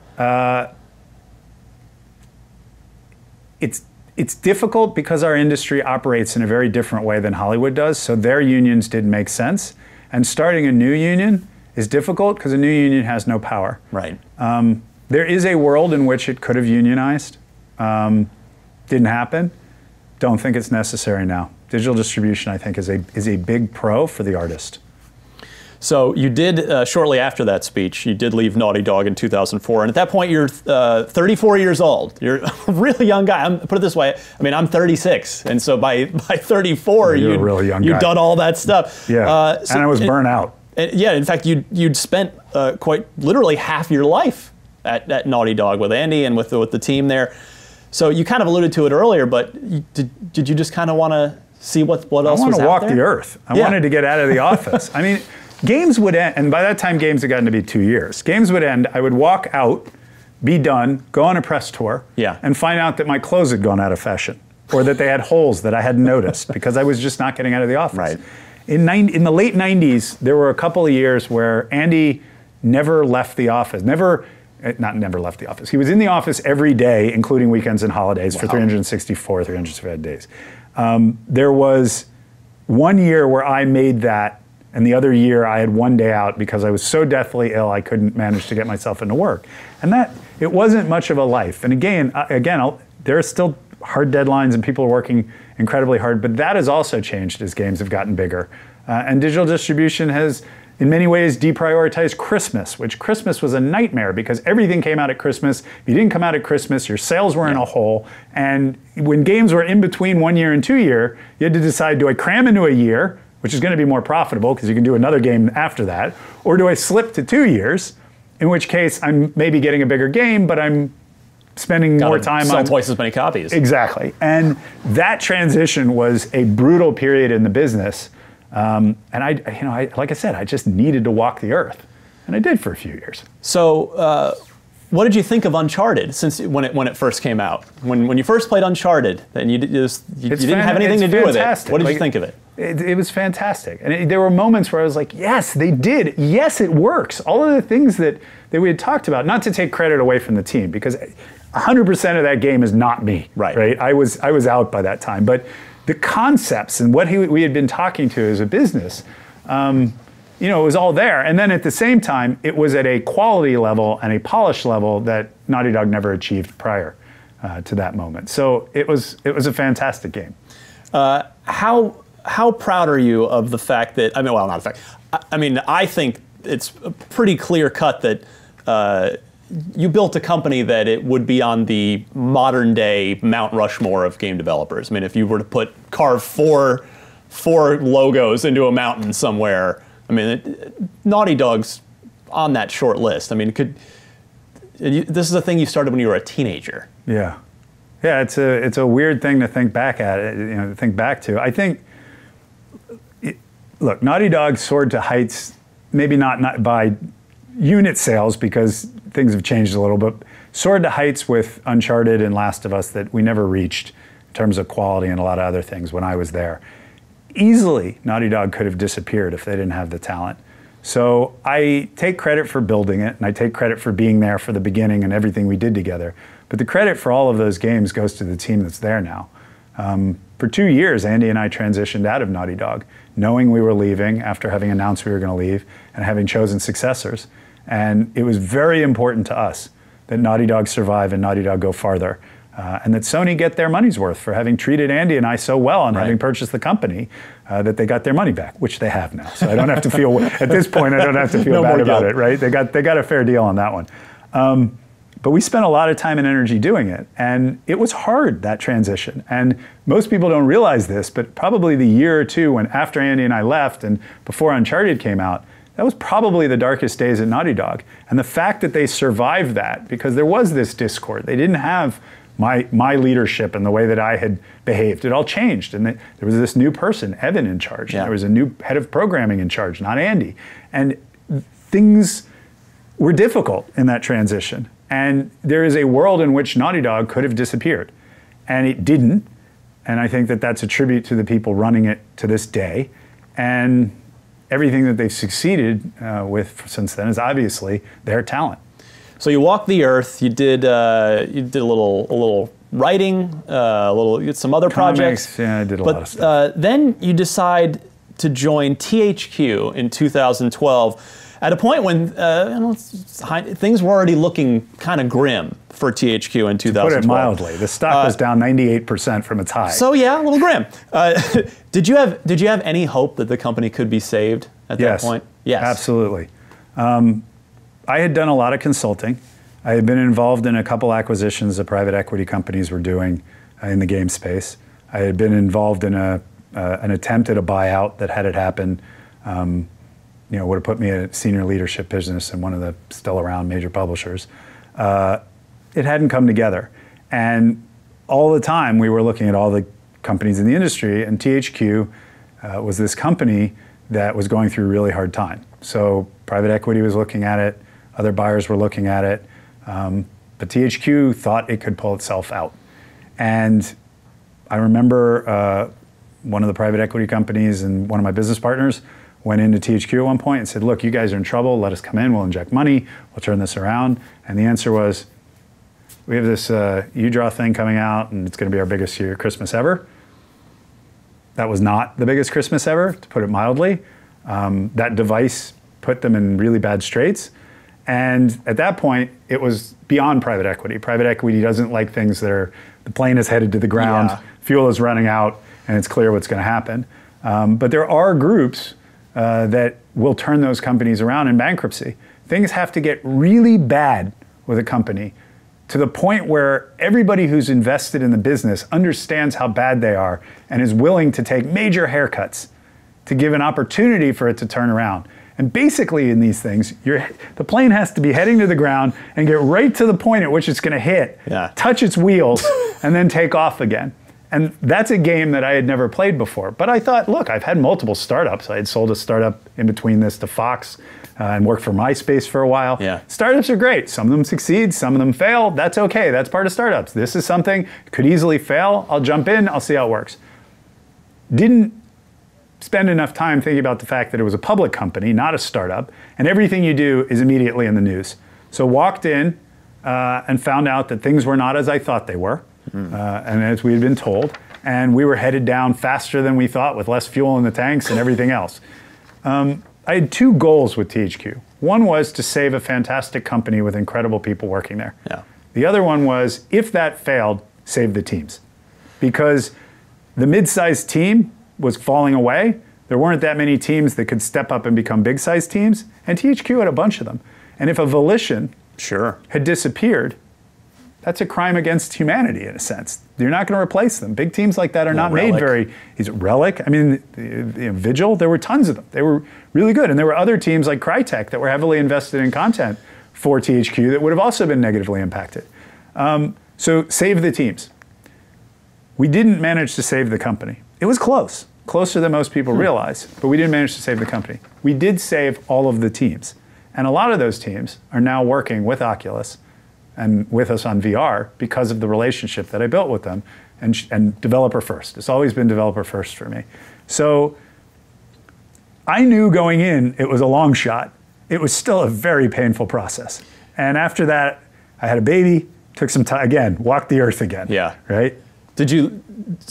It's difficult because our industry operates in a very different way than Hollywood does, so their unions didn't make sense. And starting a new union is difficult because a new union has no power. Right. There is a world in which it could have unionized. Didn't happen. Don't think it's necessary now. Digital distribution, I think, is a big pro for the artist. So you did, shortly after that speech, you did leave Naughty Dog in 2004. And at that point, you're 34 years old. You're a really young guy. Put it this way, I mean, I'm 36. And so by 34, you're a really young guy. You'd done all that stuff. Yeah, and I was burnt out. Yeah, in fact, you'd spent quite literally half your life at Naughty Dog with Andy and with the team there. So you kind of alluded to it earlier, but did you just kind of want to see what else was out there? I want to walk the earth. I wanted to get out of the office. I mean, games would end, and by that time games had gotten to be 2 years. Games would end, I would walk out, be done, go on a press tour, and find out that my clothes had gone out of fashion, or that they had holes that I hadn't noticed, because I was just not getting out of the office. Right. In the late 90s, there were a couple of years where Andy never left the office. Never left the office. He was in the office every day, including weekends and holidays, for 365 days. There was 1 year where I made that, and the other year I had 1 day out because I was so deathly ill I couldn't manage to get myself into work. And that, it wasn't much of a life. And again, there are still hard deadlines and people are working incredibly hard, but that has also changed as games have gotten bigger. And digital distribution has, in many ways, deprioritized Christmas, which Christmas was a nightmare because everything came out at Christmas. If you didn't come out at Christmas, your sales were in a hole. And when games were in between 1 year and 2 year, you had to decide, do I cram into a year, which is going to be more profitable because you can do another game after that, or do I slip to 2 years, in which case I'm maybe getting a bigger game, but I'm spending more time on twice as many copies. Exactly. And that transition was a brutal period in the business. And like I said, I just needed to walk the earth, and I did for a few years. So, what did you think of Uncharted when it first came out? When you first played Uncharted, and you didn't have anything to do with it. What did you think of it? It was fantastic, and there were moments where I was like, yes, they did. Yes, it works. All of the things that we had talked about. Not to take credit away from the team, because 100% of that game is not me. Right. I was out by that time, but the concepts and what we had been talking to as a business, it was all there. And then at the same time, it was at a quality level and a polish level that Naughty Dog never achieved prior to that moment. So it was a fantastic game. How proud are you of the fact that, I think it's pretty clear cut that you built a company that it would be on the modern day Mount Rushmore of game developers. I mean, if you were to carve four logos into a mountain somewhere, Naughty Dog's on that short list. I mean, this is a thing you started when you were a teenager. Yeah, it's a weird thing to think back to. I think, look, Naughty Dog soared to heights, maybe not by unit sales because things have changed a little, but soared to heights with Uncharted and Last of Us that we never reached in terms of quality and a lot of other things when I was there. Easily, Naughty Dog could have disappeared if they didn't have the talent. So I take credit for building it, and I take credit for being there for the beginning and everything we did together. But the credit for all of those games goes to the team that's there now. For 2 years, Andy and I transitioned out of Naughty Dog, knowing we were leaving after having announced we were going to leave and having chosen successors. And it was very important to us that Naughty Dog survive and Naughty Dog go farther. And that Sony get their money's worth for having treated Andy and I so well and having purchased the company that they got their money back, which they have now. So I don't have to feel, at this point, I don't have to feel bad about it, right? They got a fair deal on that one. But we spent a lot of time and energy doing it. And it was hard, that transition. And most people don't realize this, but probably the year or two after Andy and I left and before Uncharted came out, that was probably the darkest days at Naughty Dog. And the fact that they survived that, because there was this discord, they didn't have my leadership and the way that I had behaved. It all changed. And there was this new person, Evan, in charge. And there was a new head of programming in charge, not Andy. And things were difficult in that transition. And there is a world in which Naughty Dog could have disappeared. And it didn't. And I think that that's a tribute to the people running it to this day. And everything that they've succeeded with since then is obviously their talent. So you walked the earth. You did a little writing, some other projects. Yeah, I did a lot of stuff. Then you decide to join THQ in 2012. at a point when things were already looking kind of grim for THQ in 2012. To put it mildly, the stock was down 98% from its high. So yeah, a little grim. Did you have any hope that the company could be saved at that point? Yes, absolutely. I had done a lot of consulting. I had been involved in a couple acquisitions that private equity companies were doing in the game space. I had been involved in an attempt at a buyout that had it happen. Would have put me in a senior leadership business in one of the still around major publishers. It hadn't come together. And all the time we were looking at all the companies in the industry, and THQ was this company that was going through a really hard time. So private equity was looking at it, other buyers were looking at it, but THQ thought it could pull itself out. And I remember one of the private equity companies and one of my business partners went into THQ at one point and said, look, you guys are in trouble, let us come in, we'll inject money, we'll turn this around. And the answer was, we have this UDraw thing coming out and it's gonna be our biggest Christmas ever. That was not the biggest Christmas ever, to put it mildly. That device put them in really bad straits. And at that point, it was beyond private equity. Private equity doesn't like things that are, the plane is headed to the ground, fuel is running out, and it's clear what's gonna happen. But there are groups that will turn those companies around in bankruptcy. Things have to get really bad with a company to the point where everybody who's invested in the business understands how bad they are and is willing to take major haircuts to give an opportunity for it to turn around. And basically in these things, the plane has to be heading to the ground and get right to the point at which it's gonna hit, touch its wheels, and then take off again. And that's a game that I had never played before. But I thought, look, I've had multiple startups. I had sold a startup in between this to Fox and worked for MySpace for a while. Startups are great. Some of them succeed, some of them fail. That's okay, that's part of startups. This is something, could easily fail. I'll jump in, I'll see how it works. Didn't spend enough time thinking about the fact that it was a public company, not a startup, and everything you do is immediately in the news. So walked in and found out that things were not as I thought they were. And as we had been told, and we were headed down faster than we thought with less fuel in the tanks and everything else. I had two goals with THQ. One was to save a fantastic company with incredible people working there. The other one was, if that failed, save the teams. Because the mid-sized team was falling away. There weren't that many teams that could step up and become big-sized teams, and THQ had a bunch of them. And if a Volition had disappeared, that's a crime against humanity in a sense. You're not going to replace them. Big teams like that are not made very, is it Relic? I mean, Vigil, there were tons of them. They were really good. And there were other teams like Crytek that were heavily invested in content for THQ that would have also been negatively impacted. So save the teams. We didn't manage to save the company. It was close, closer than most people realize, but we didn't manage to save the company. We did save all of the teams. And a lot of those teams are now working with Oculus and with us on VR because of the relationship that I built with them, and developer first. It's always been developer first for me. So I knew going in it was a long shot. It was still a very painful process. And after that, I had a baby, took some time, again, walked the earth again. Right? You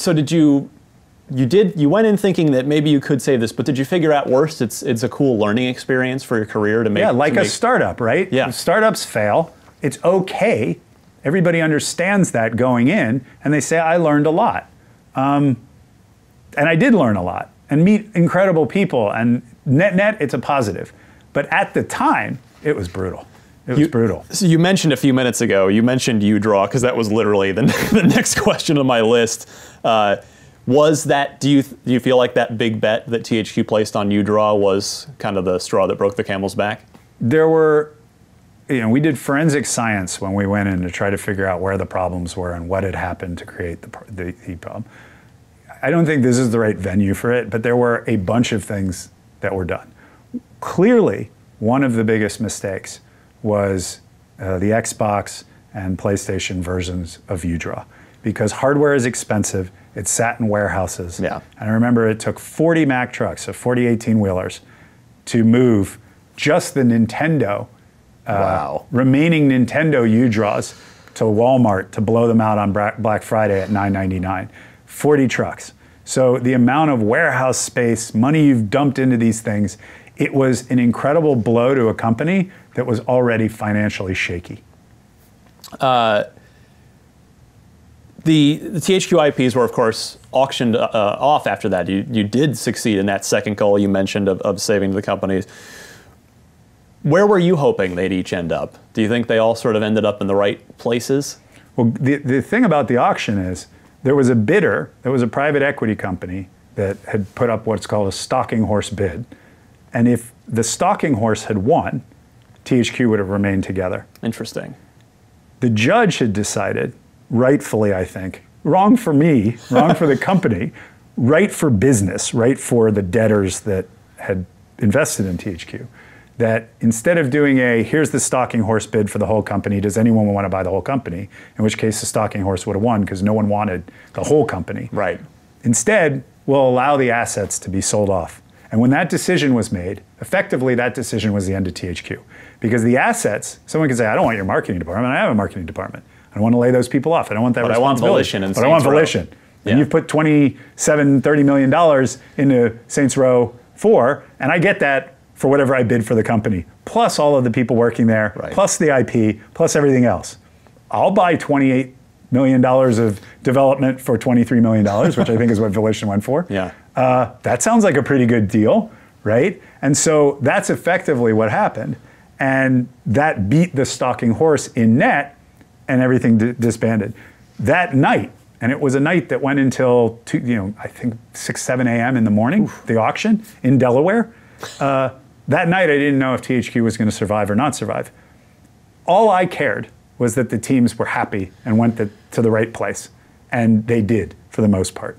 went in thinking that maybe you could save this, but did you figure out worse? It's a cool learning experience for your career to make. A startup, right? If startups fail, it's okay. Everybody understands that going in, and they say, I learned a lot. And I did learn a lot, and meet incredible people, and net, it's a positive. But at the time, it was brutal. It was brutal. So you mentioned a few minutes ago, you mentioned UDraw, because that was literally the next question on my list. Was that, do you feel like that big bet that THQ placed on UDraw was kind of the straw that broke the camel's back? There were, we did forensic science when we went in to try to figure out where the problems were and what had happened to create the problem. I don't think this is the right venue for it, but there were a bunch of things that were done. Clearly, one of the biggest mistakes was the Xbox and PlayStation versions of UDraw, because hardware is expensive. It sat in warehouses. And I remember it took 40 Mack trucks, so 40 18-wheelers, to move just the Nintendo, remaining Nintendo UDraws to Walmart to blow them out on Black Friday at $9.99. 40 trucks. So the amount of warehouse space, money you've dumped into these things, It was an incredible blow to a company that was already financially shaky. The THQ IPs were, of course, auctioned off after that. You did succeed in that second goal you mentioned of saving the companies. Where were you hoping they'd each end up? Do you think they all sort of ended up in the right places? Well, the thing about the auction is there was a bidder, there was a private equity company that had put up what's called a stalking horse bid. And if the stalking horse had won, THQ would have remained together. Interesting. The judge had decided, rightfully, I think, wrong for me, wrong for the company, right for business, right for the debtors that had invested in THQ, that instead of doing here's the stalking horse bid for the whole company, does anyone want to buy the whole company? In which case the stalking horse would have won because no one wanted the whole company. Right. Instead, we'll allow the assets to be sold off. And when that decision was made, effectively that decision was the end of THQ. Because the assets, someone can say, I don't want your marketing department, I have a marketing department. I don't want to lay those people off. I don't want that responsibility. But I want Volition. But I want Volition. And you've put $27-30 million into Saints Row 4, and I get that for whatever I bid for the company, plus all of the people working there, plus the IP, plus everything else. I'll buy $28 million of development for $23 million, which I think is what Volition went for. Yeah. That sounds like a pretty good deal, right? And so that's effectively what happened. And that beat the stalking horse in net, and everything disbanded. That night, and it was a night that went until, I think 6, 7 a.m. in the morning, the auction in Delaware. That night, I didn't know if THQ was going to survive or not survive. All I cared was that the teams were happy and went to the right place. And they did, for the most part.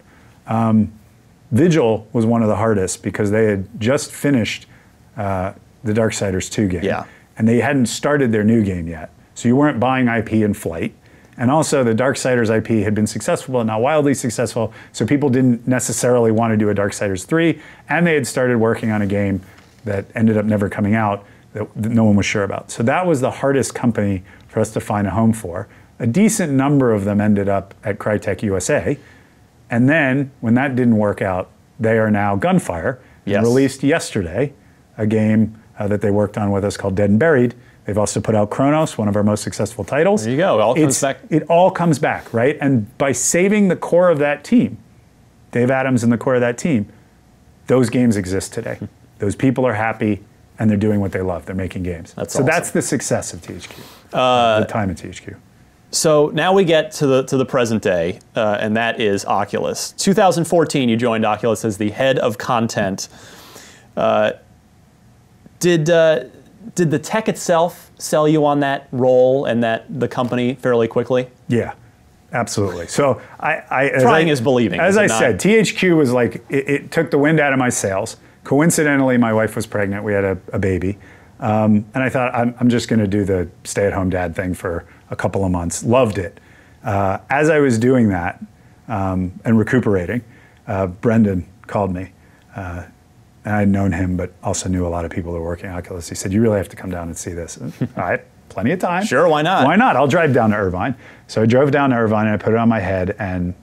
Vigil was one of the hardest because they had just finished the Darksiders 2 game. Yeah. And they hadn't started their new game yet. So you weren't buying IP in flight. And also the Darksiders IP had been successful, but not wildly successful, so people didn't necessarily want to do a Darksiders 3, and they had started working on a game that ended up never coming out that no one was sure about. So that was the hardest company for us to find a home for. A decent number of them ended up at Crytek USA, and then when that didn't work out, they are now Gunfire, and released yesterday a game that they worked on with us called Dead and Buried. They've also put out Chronos, one of our most successful titles. There you go. It all comes back. It all comes back, right? And by saving the core of that team, Dave Adams and the core of that team, those games exist today. Those people are happy, and they're doing what they love. They're making games. That's awesome. That's the success of THQ, the time at THQ. So now we get to the present day, and that is Oculus. 2014, you joined Oculus as the head of content. Did the tech itself sell you on that role and the company fairly quickly? Yeah, absolutely. So trying is believing. As I said, THQ was like, it took the wind out of my sails. Coincidentally, my wife was pregnant. We had a baby. And I thought, I'm just going to do the stay-at-home dad thing for a couple of months. Loved it. As I was doing that and recuperating, Brendan called me. And I'd known him, but also knew a lot of people that were working at Oculus. He said, you really have to come down and see this. All right, plenty of time. Sure, why not? Why not? I'll drive down to Irvine. So I drove down to Irvine and I put it on my head, and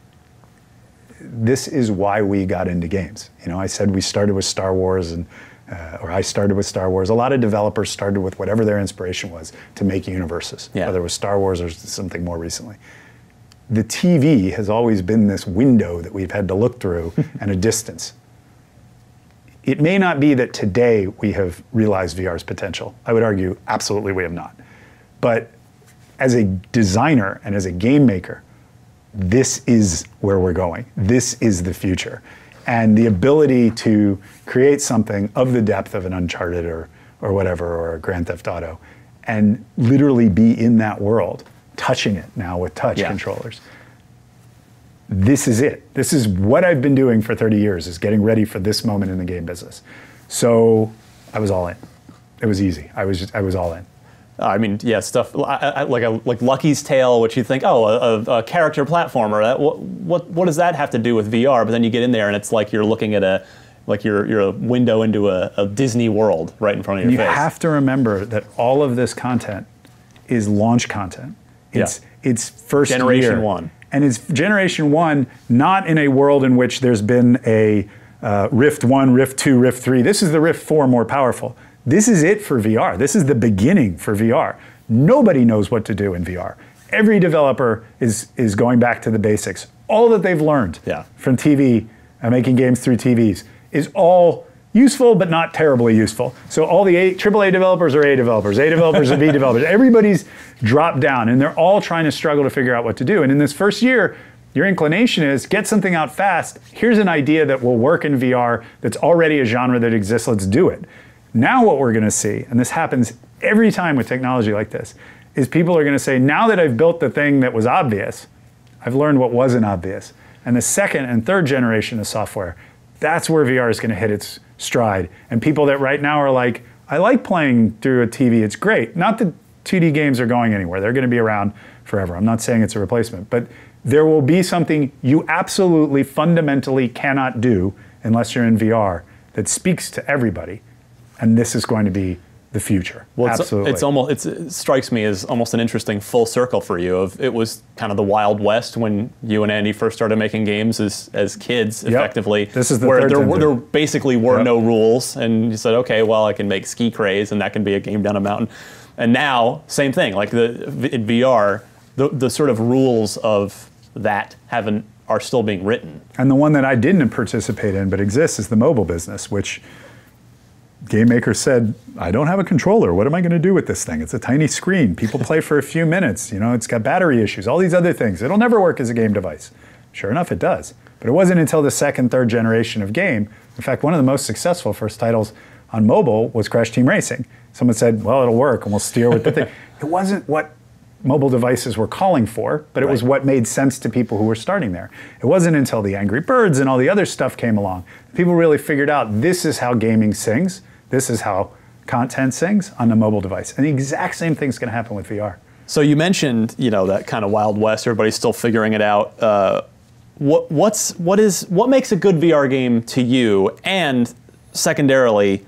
this is why we got into games. I said we started with Star Wars, or I started with Star Wars. A lot of developers started with whatever their inspiration was to make universes, whether it was Star Wars or something more recently. The TV has always been this window that we've had to look through and a distance. It may not be that today we have realized VR's potential. I would argue absolutely we have not. But as a designer and as a game maker, this is where we're going. This is the future. And the ability to create something of the depth of an Uncharted or whatever, or a Grand Theft Auto, and literally be in that world, touching it now with touch controllers. This is it. This is what I've been doing for 30 years, is getting ready for this moment in the game business. So I was all in. It was easy. I was all in. I mean, yeah, stuff like Lucky's Tale, which you think, a character platformer. What does that have to do with VR? But then you get in there and it's like you're looking at you're a window into a Disney world right in front of your face. You have to remember that all of this content is launch content. It's first Generation 1. And it's Generation 1, not in a world in which there's been a Rift 1, Rift 2, Rift 3. This is the Rift 4 more powerful. This is it for VR. This is the beginning for VR. Nobody knows what to do in VR. Every developer is going back to the basics. All that they've learned from TV, making games through TVs, is all useful but not terribly useful. So all the AAA developers are A developers are B developers. Everybody's dropped down, and they're all trying to struggle to figure out what to do. And in this first year, your inclination is get something out fast. Here's an idea that will work in VR that's already a genre that exists. Let's do it. Now what we're going to see, and this happens every time with technology like this, is people are going to say, now that I've built the thing that was obvious, I've learned what wasn't obvious. And the second and third generation of software, that's where VR is going to hit its stride. And people that right now are like, I like playing through a TV, it's great. Not that 2D games are going anywhere. They're going to be around forever. I'm not saying it's a replacement, but there will be something you absolutely fundamentally cannot do unless you're in VR that speaks to everybody. And this is going to be the future. Well, absolutely. It strikes me as almost an interesting full circle for you. It was kind of the Wild West when you and Andy first started making games as kids, effectively. This is the where there basically were no rules, and you said, okay, well, I can make Ski Craze, and that can be a game down a mountain. And now, same thing. Like in VR, the sort of rules of that are still being written. And the one that I didn't participate in but exists is the mobile business, which game makers said, I don't have a controller. What am I going to do with this thing? It's a tiny screen. People play for a few minutes. You know, it's got battery issues, all these other things. It'll never work as a game device. Sure enough, it does. But it wasn't until the second, third generation of game. In fact, one of the most successful first titles on mobile was Crash Team Racing. Someone said, well, it'll work and we'll steer with the thing. It wasn't what mobile devices were calling for, but it was what made sense to people who were starting there. It wasn't until the Angry Birds and all the other stuff came along. People really figured out this is how gaming sings. This is how content sings on the mobile device. And the exact same thing's going to happen with VR. So you mentioned, that kind of Wild West, everybody's still figuring it out. What makes a good VR game to you? And secondarily,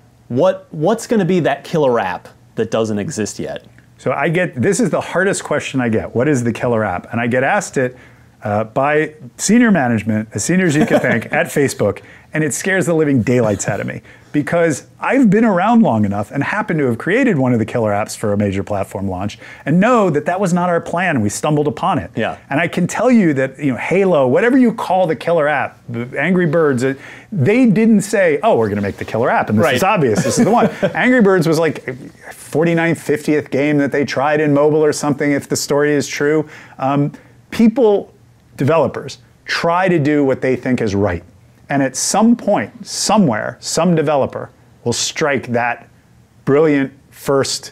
what's going to be that killer app that doesn't exist yet? So this is the hardest question I get. What is the killer app? And I get asked it by senior management, as senior as you can think, at Facebook, and it scares the living daylights out of me. Because I've been around long enough and happen to have created one of the killer apps for a major platform launch and know that that was not our plan. We stumbled upon it. Yeah. And I can tell you that Halo, whatever you call the killer app, the Angry Birds, they didn't say, oh, we're going to make the killer app and this is obvious, this is the one. Angry Birds was like 49th, 50th game that they tried in mobile or something, if the story is true. Developers, try to do what they think is right. And at some point, somewhere, some developer will strike that brilliant first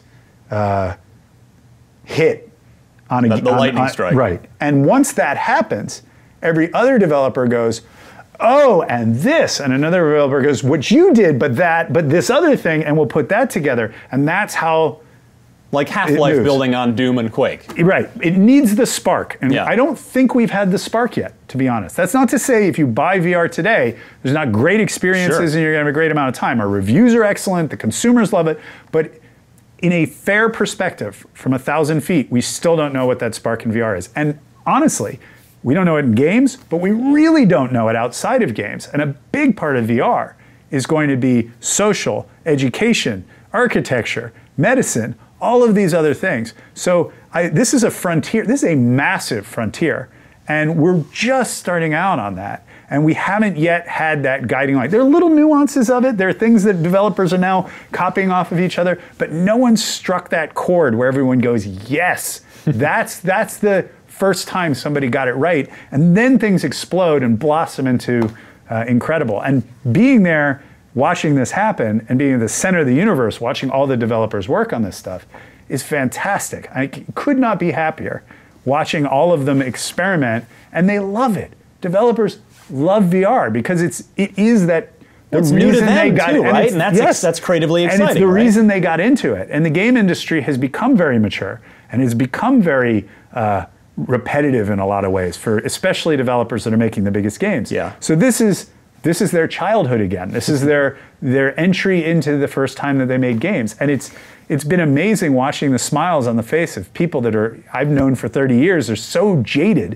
hit on the lightning strike. Right. And once that happens, every other developer goes, oh, and this, and another developer goes, what you did, but this other thing, and we'll put that together. And that's how Like Half-Life building on Doom and Quake. Right. It needs the spark. And I don't think we've had the spark yet, to be honest. That's not to say if you buy VR today, there's not great experiences and you're going to have a great amount of time. Our reviews are excellent. The consumers love it. But in a fair perspective, from 1,000 feet, we still don't know what that spark in VR is. And honestly, we don't know it in games, but we really don't know it outside of games. And a big part of VR is going to be social, education, architecture, medicine, all of these other things. So this is a frontier. This is a massive frontier. And we're just starting out on that. And we haven't yet had that guiding light. There are little nuances of it. There are things that developers are now copying off of each other. But no one struck that chord where everyone goes, yes, that's the first time somebody got it right. And then things explode and blossom into incredible. And being there, watching this happen and being at the center of the universe, watching all the developers work on this stuff is fantastic. I could not be happier watching all of them experiment, and they love it. Developers love VR because it is that the reason they got too, right? And that's creatively exciting. And it's the reason they got into it. And the game industry has become very mature and has become very repetitive in a lot of ways for especially developers that are making the biggest games. Yeah. So this is their childhood again. This is their entry into the first time that they made games. And it's been amazing watching the smiles on the face of people that I've known for 30 years. They're so jaded.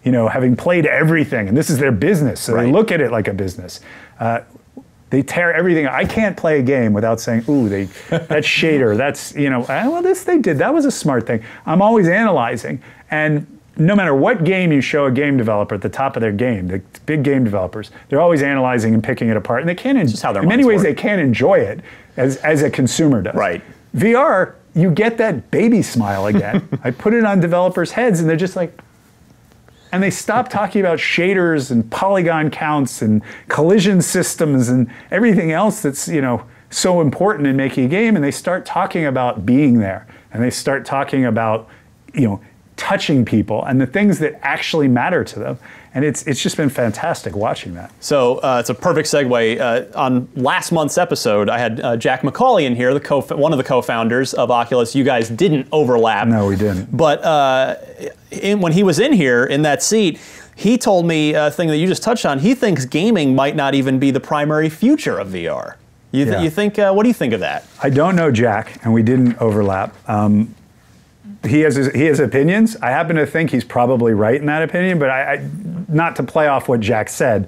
having played everything, and this is their business, so they look at it like a business. They tear everything. I can't play a game without saying, ooh, that shader, that's, well, this they did. That was a smart thing. I'm always analyzing. And no matter what game you show a game developer at the top of their game, the big game developers, they're always analyzing and picking it apart. And they can't, in many ways, they can't enjoy it as a consumer does. Right. VR, you get that baby smile again. I put it on developers' heads and they're just like, and they stop talking about shaders and polygon counts and collision systems and everything else that's, so important in making a game, and they start talking about being there. And they start talking about, touching people and the things that actually matter to them. And it's just been fantastic watching that. So it's a perfect segue. On last month's episode, I had Jack McCauley in here, one of the co-founders of Oculus. You guys didn't overlap. No, we didn't. But when he was in here, in that seat, he told me a thing that you just touched on. He thinks gaming might not even be the primary future of VR. You think? What do you think of that? I don't know Jack, and we didn't overlap. He has opinions. I happen to think he's probably right in that opinion, but not to play off what Jack said.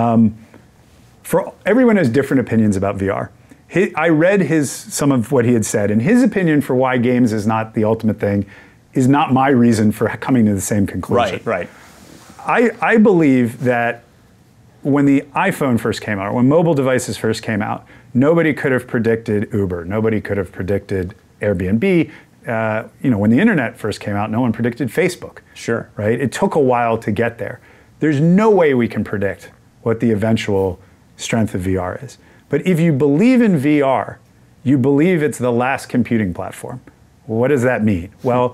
Everyone has different opinions about VR. I read some of what he had said, and his opinion for why games is not the ultimate thing is not my reason for coming to the same conclusion. Right. I believe that when the iPhone first came out, or when mobile devices first came out, nobody could have predicted Uber. Nobody could have predicted Airbnb. When the internet first came out, no one predicted Facebook. Sure. Right? It took a while to get there. There's no way we can predict what the eventual strength of VR is. But if you believe in VR, you believe it's the last computing platform. Well, what does that mean? Well,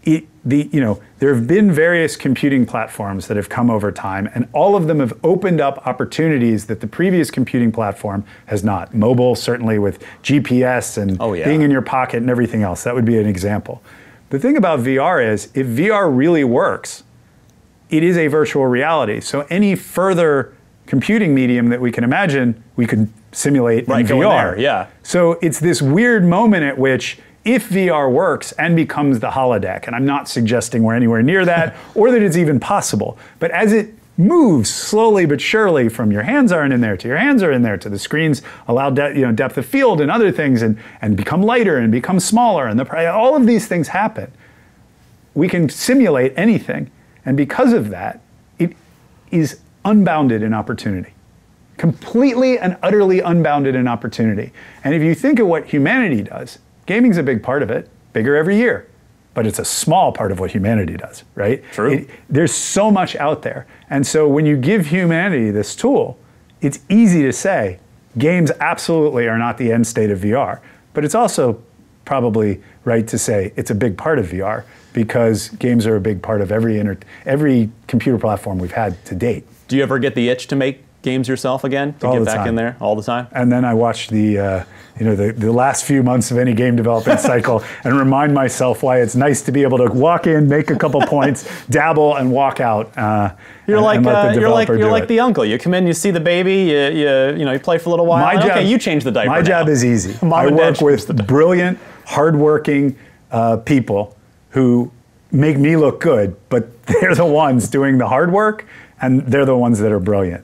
there have been various computing platforms that have come over time, and all of them have opened up opportunities that the previous computing platform has not. Mobile, certainly with GPS and being in your pocket and everything else. That would be an example. The thing about VR is, if VR really works, it is a virtual reality. So any further computing medium that we can imagine, we could simulate in VR. Yeah. So it's this weird moment at which, if VR works and becomes the holodeck, and I'm not suggesting we're anywhere near that, or that it's even possible, but as it moves slowly but surely from your hands aren't in there to your hands are in there to the screens allow depth of field and other things and become lighter and become smaller, and all of these things happen. We can simulate anything, and because of that, it is unbounded in opportunity. Completely and utterly unbounded in opportunity. And if you think of what humanity does, gaming's a big part of it, bigger every year, but it's a small part of what humanity does, right? True. There's so much out there. And so when you give humanity this tool, it's easy to say games absolutely are not the end state of VR, but it's also probably right to say it's a big part of VR because games are a big part of every computer platform we've had to date. Do you ever get the itch to make games yourself again, to get back in there all the time? And then I watch the last few months of any game development cycle and remind myself why it's nice to be able to walk in, make a couple points, dabble, and walk out. You're like the uncle. You come in, you see the baby, you play for a little while. Okay, you change the diaper. My job is easy. I work with brilliant, hardworking people who make me look good, but they're the ones doing the hard work, and they're the ones that are brilliant.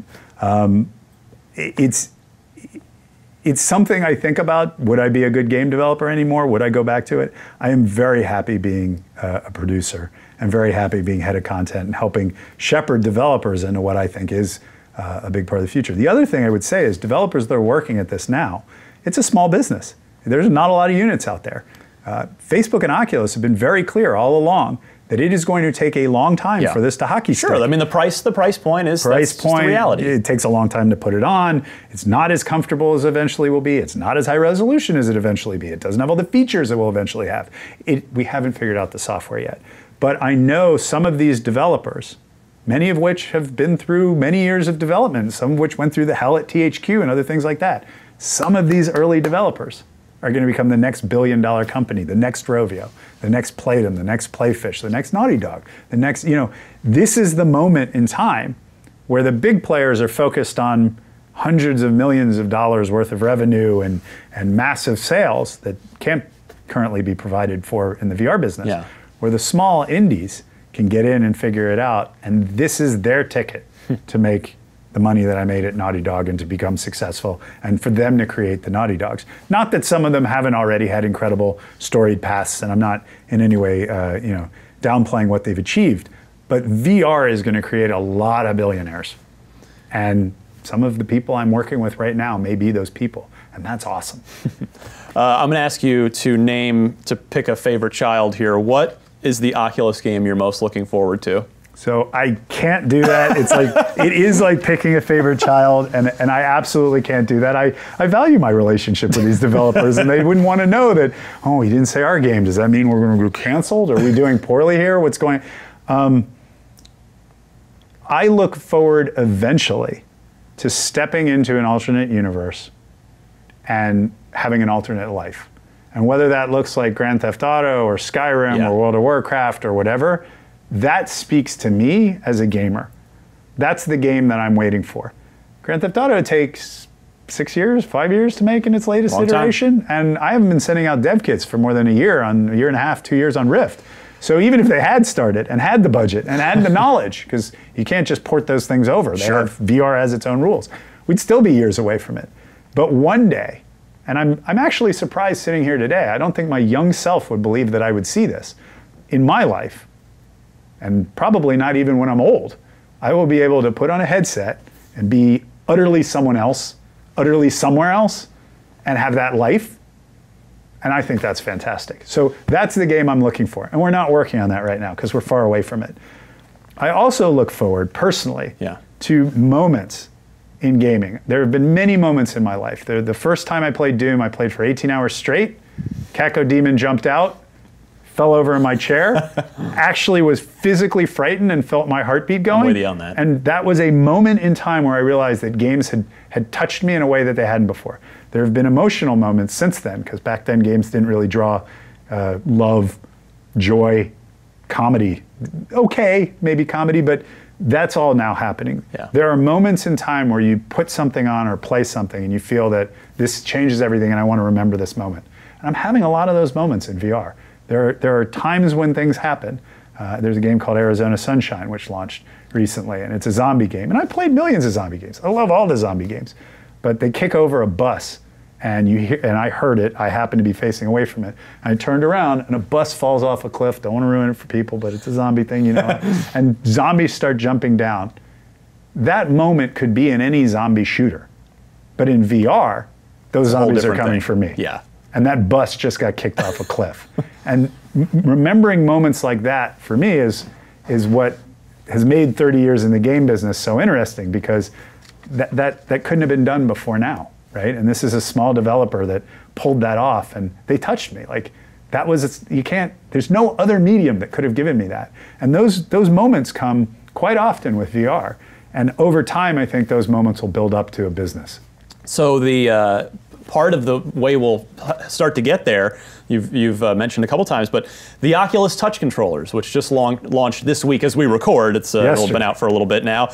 It's something I think about. Would I be a good game developer anymore? Would I go back to it? I am very happy being a producer and very happy being head of content and helping shepherd developers into what I think is a big part of the future. The other thing I would say is developers that are working at this now, it's a small business. There's not a lot of units out there. Facebook and Oculus have been very clear all along that it is going to take a long time for this to hockey stick. Sure, I mean the price point is just the reality. It takes a long time to put it on. It's not as comfortable as it eventually will be. It's not as high resolution as it eventually be. It doesn't have all the features it will eventually have. We haven't figured out the software yet. But I know some of these developers, many of which have been through many years of development, some of which went through the hell at THQ and other things like that. Some of these early developers are going to become the next billion-dollar company, the next Rovio, the next Playdom, the next Playfish, the next Naughty Dog, the next, this is the moment in time where the big players are focused on hundreds of millions of dollars worth of revenue and massive sales that can't currently be provided for in the VR business, where the small indies can get in and figure it out. And this is their ticket to make the money that I made at Naughty Dog and to become successful, and for them to create the Naughty Dogs. Not that some of them haven't already had incredible storied paths, and I'm not in any way downplaying what they've achieved, but VR is going to create a lot of billionaires. And some of the people I'm working with right now may be those people, and that's awesome. I'm going to ask you to pick a favorite child here. What is the Oculus game you're most looking forward to? So I can't do that. It's like, it is like picking a favorite child, and I absolutely can't do that. I value my relationship with these developers, and they wouldn't want to know that, oh, he didn't say our game. Does that mean we're going to get canceled? Are we doing poorly here? What's going on? I look forward eventually to stepping into an alternate universe and having an alternate life. And whether that looks like Grand Theft Auto or Skyrim or World of Warcraft or whatever, that speaks to me as a gamer. That's the game that I'm waiting for. Grand Theft Auto takes 6 years, 5 years to make in its latest iteration, and I haven't been sending out dev kits for more than a year and a half, 2 years on Rift. So even if they had started and had the budget and had the knowledge, because you can't just port those things over. VR has its own rules. We'd still be years away from it. But one day, and I'm actually surprised sitting here today, I don't think my young self would believe that I would see this. In my life, and probably not even when I'm old, I will be able to put on a headset and be utterly someone else, utterly somewhere else, and have that life. And I think that's fantastic. So that's the game I'm looking for. And we're not working on that right now because we're far away from it. I also look forward personally to moments in gaming. There have been many moments in my life. The first time I played Doom, I played for 18 hours straight. Cacodemon jumped out, fell over in my chair, actually was physically frightened and felt my heartbeat going. I'm with you on that. And that was a moment in time where I realized that games had touched me in a way that they hadn't before. There have been emotional moments since then, because back then games didn't really draw love, joy, comedy. Okay, maybe comedy, but that's all now happening. There are moments in time where you put something on or play something and you feel that this changes everything and I want to remember this moment. And I'm having a lot of those moments in VR. There are times when things happen. There's a game called Arizona Sunshine, which launched recently, and it's a zombie game. And I played millions of zombie games. I love all the zombie games. But they kick over a bus, and I heard it. I happened to be facing away from it. I turned around, and a bus falls off a cliff. Don't want to ruin it for people, but it's a zombie thing, you know. And zombies start jumping down. That moment could be in any zombie shooter. But in VR, those zombies are coming for me. And that bus just got kicked off a cliff. And remembering moments like that, for me, is what has made 30 years in the game business so interesting, because that couldn't have been done before now, right? And this is a small developer that pulled that off, and they touched me. Like, that was, there's no other medium that could have given me that. And those moments come quite often with VR. And over time, I think those moments will build up to a business. So the part of the way we'll start to get there, you've mentioned a couple times, but the Oculus Touch controllers, which just launched this week as we record, it's been out for a little bit now.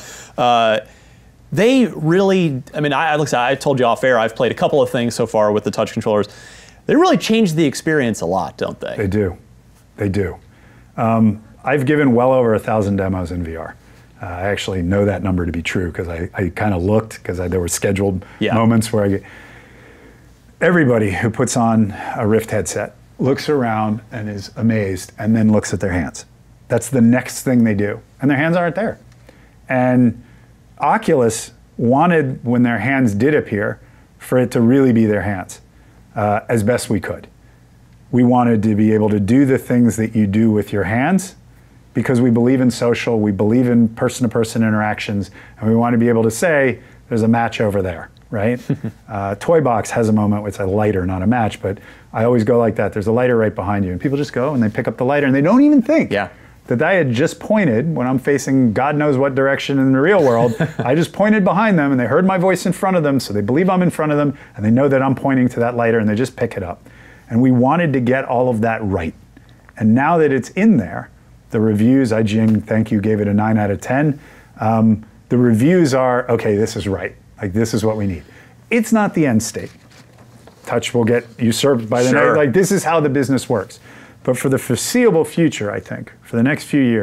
They really, I mean, I told you off air, I've played a couple of things so far with the Touch controllers. They really changed the experience a lot, don't they? They do. They do. I've given well over 1,000 demos in VR. I actually know that number to be true because I kind of looked, because there were scheduled moments where everybody who puts on a Rift headset looks around and is amazed and then looks at their hands. That's the next thing they do. And their hands aren't there. And Oculus wanted, when their hands did appear, for it to really be their hands as best we could. We wanted to be able to do the things that you do with your hands, because we believe in social, we believe in person-to-person interactions, and we want to be able to say, there's a match over there, right? Toy Box has a moment with a lighter, not a match, but I always go like that. There's a lighter right behind you, and people just go and they pick up the lighter, and they don't even think that I had just pointed when I'm facing God knows what direction in the real world. I just pointed behind them, and they heard my voice in front of them, so they believe I'm in front of them, and they know that I'm pointing to that lighter, and they just pick it up. And we wanted to get all of that right. And now that it's in there, the reviews, IGN, thank you, gave it a 9 out of 10. The reviews are, okay, this is right. Like, this is what we need. It's not the end state. Touch will get usurped by the night. Like, this is how the business works. But for the foreseeable future, I think, for the next few years,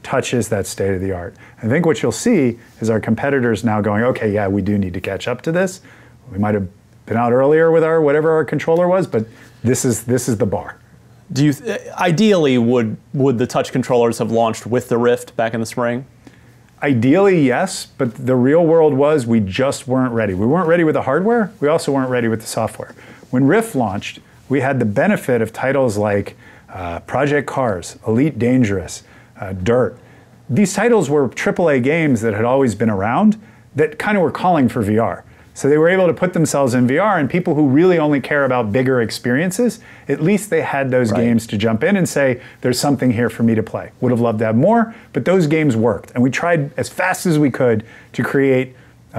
Touch is that state of the art. I think what you'll see is our competitors now going, okay, yeah, we do need to catch up to this. We might have been out earlier with our whatever our controller was, but this is the bar. Do you ideally would the touch controllers have launched with the Rift back in the spring? Ideally, yes, but the real world was we just weren't ready. We weren't ready with the hardware. We also weren't ready with the software. When Rift launched, we had the benefit of titles like Project Cars, Elite Dangerous, Dirt. These titles were AAA games that had always been around that kind of were calling for VR. So they were able to put themselves in VR, and people who really only care about bigger experiences, at least they had those games to jump in and say, there's something here for me to play. Would have loved to have more, but those games worked. And we tried as fast as we could to create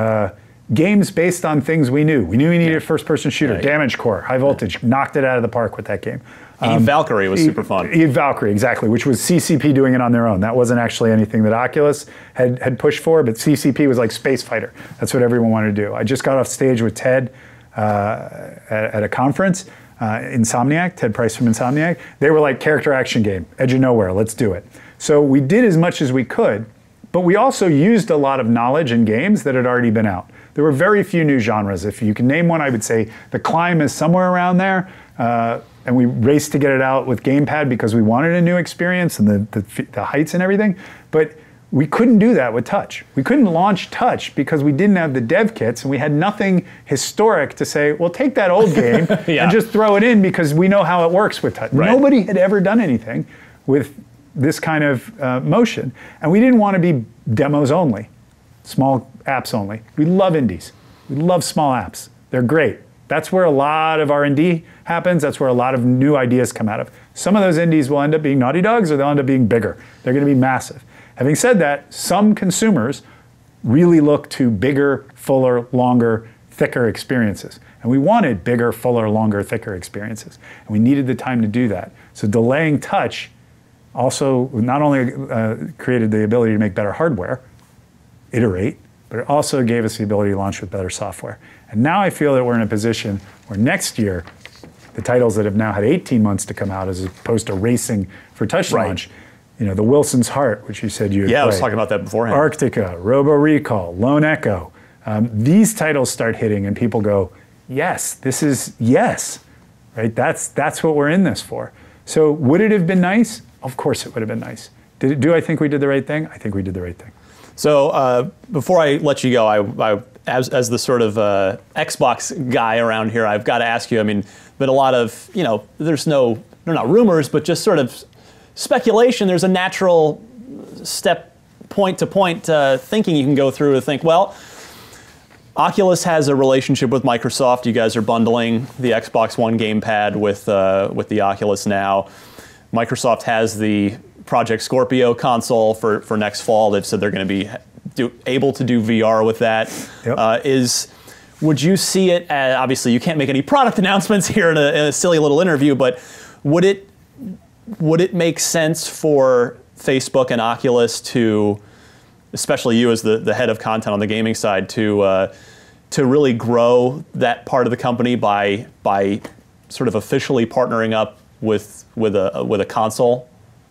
games based on things we knew. We knew we needed a first-person shooter, Damage Core, High Voltage, knocked it out of the park with that game. Eve Valkyrie was super fun. Eve Valkyrie, exactly, which was CCP doing it on their own. That wasn't actually anything that Oculus had pushed for, but CCP was like Space Fighter. That's what everyone wanted to do. I just got off stage with Ted at a conference, Insomniac, Ted Price from Insomniac. They were like, character action game, edge of nowhere, let's do it. So we did as much as we could, but we also used a lot of knowledge in games that had already been out. There were very few new genres. If you can name one, I would say The Climb is somewhere around there. And we raced to get it out with Gamepad because we wanted a new experience and the heights and everything. But we couldn't do that with Touch. We couldn't launch Touch because we didn't have the dev kits and we had nothing historic to say, well, take that old game and just throw it in because we know how it works with Touch. Right. Nobody had ever done anything with this kind of motion. And we didn't want to be demos only, small apps only. We love indies. We love small apps. They're great. That's where a lot of R&D happens. That's where a lot of new ideas come out of. Some of those indies will end up being Naughty Dogs or they'll end up being bigger. They're going to be massive. Having said that, some consumers really look to bigger, fuller, longer, thicker experiences. And we wanted bigger, fuller, longer, thicker experiences. And we needed the time to do that. So delaying Touch also not only created the ability to make better hardware, iterate, but it also gave us the ability to launch with better software. And now I feel that we're in a position where next year, the titles that have now had 18 months to come out as opposed to racing for Touch launch, you know, the Wilson's Heart, which you said you had played. I was talking about that beforehand. Arctica, Robo Recall, Lone Echo. These titles start hitting and people go, yes, this is, yes, right? That's what we're in this for. So would it have been nice? Of course it would have been nice. Do I think we did the right thing? I think we did the right thing. So before I let you go, I as the sort of Xbox guy around here, I've got to ask you, I mean, but a lot of, you know, they're not rumors, but just sort of speculation. There's a natural step point-to-point thinking you can go through to think, well, Oculus has a relationship with Microsoft. You guys are bundling the Xbox One gamepad with the Oculus now. Microsoft has the Project Scorpio console for next fall. They've said they're going to be able to do VR with that. Yep. Would you see it as, obviously you can't make any product announcements here in a silly little interview, but would it make sense for Facebook and Oculus to, especially you as the head of content on the gaming side, to really grow that part of the company by sort of officially partnering up with a console?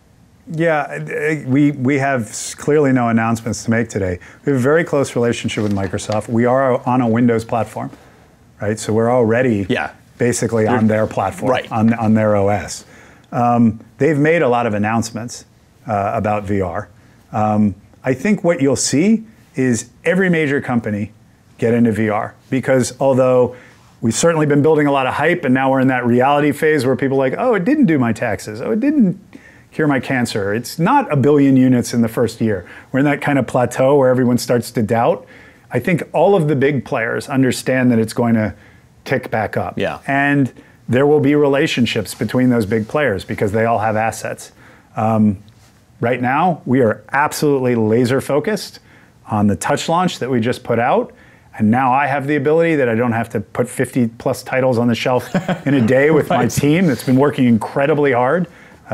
Yeah, we have clearly no announcements to make today. We have a very close relationship with Microsoft. We are on a Windows platform, right? So we're already basically on their platform, on their OS. They've made a lot of announcements about VR. I think what you'll see is every major company get into VR because although we've certainly been building a lot of hype and now we're in that reality phase where people are like, oh, it didn't do my taxes. Oh, it didn't cure my cancer. It's not 1 billion units in the first year. We're in that kind of plateau where everyone starts to doubt. I think all of the big players understand that it's going to tick back up. Yeah. And there will be relationships between those big players because they all have assets. Right now, we are absolutely laser focused on the Touch launch that we just put out. And now I have the ability that I don't have to put 50 plus titles on the shelf in a day with my team that's been working incredibly hard.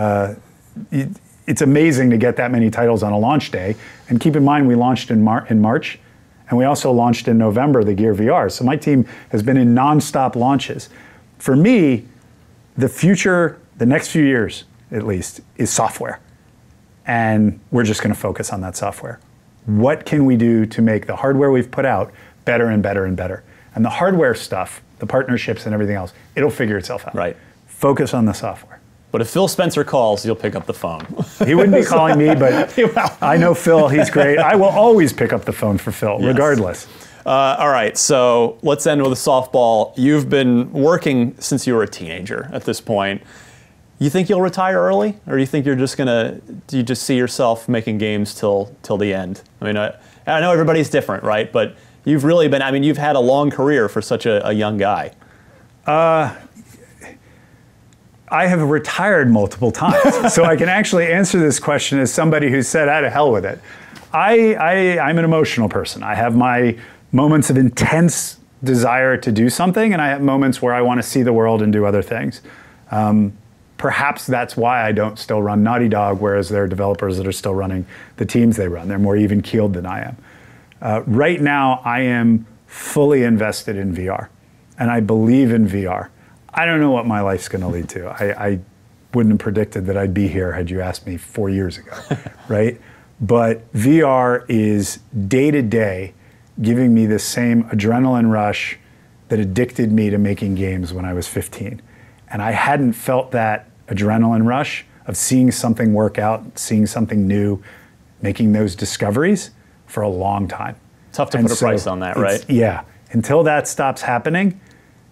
It's amazing to get that many titles on a launch day. And keep in mind, we launched in March, and we also launched in November, the Gear VR. So my team has been in nonstop launches. For me, the future, the next few years at least, is software. and we're just going to focus on that software. What can we do to make the hardware we've put out better and better and better? And the hardware stuff, the partnerships and everything else, it'll figure itself out. Right. Focus on the software. But if Phil Spencer calls, you'll pick up the phone. He wouldn't be calling me, but I know Phil, he's great. I will always pick up the phone for Phil, regardless. All right, so let's end with a softball. You've been working since you were a teenager at this point. You think you'll retire early, or do you think you're just do you just see yourself making games till the end? I mean, I know everybody's different, right? But you've really been, I mean, you've had a long career for such a young guy. I have retired multiple times, so I can actually answer this question as somebody who said, "Ah, to hell with it." I'm an emotional person. I have my moments of intense desire to do something, and I have moments where I want to see the world and do other things. Perhaps that's why I don't still run Naughty Dog, whereas there are developers that are still running the teams they run. They're more even-keeled than I am. Right now, I am fully invested in VR, and I believe in VR. I don't know what my life's going to lead to. I wouldn't have predicted that I'd be here had you asked me 4 years ago, right? But VR is day-to-day giving me the same adrenaline rush that addicted me to making games when I was 15. And I hadn't felt that adrenaline rush of seeing something work out, seeing something new, making those discoveries for a long time. Tough to put a price on that, right? Yeah. Until that stops happening,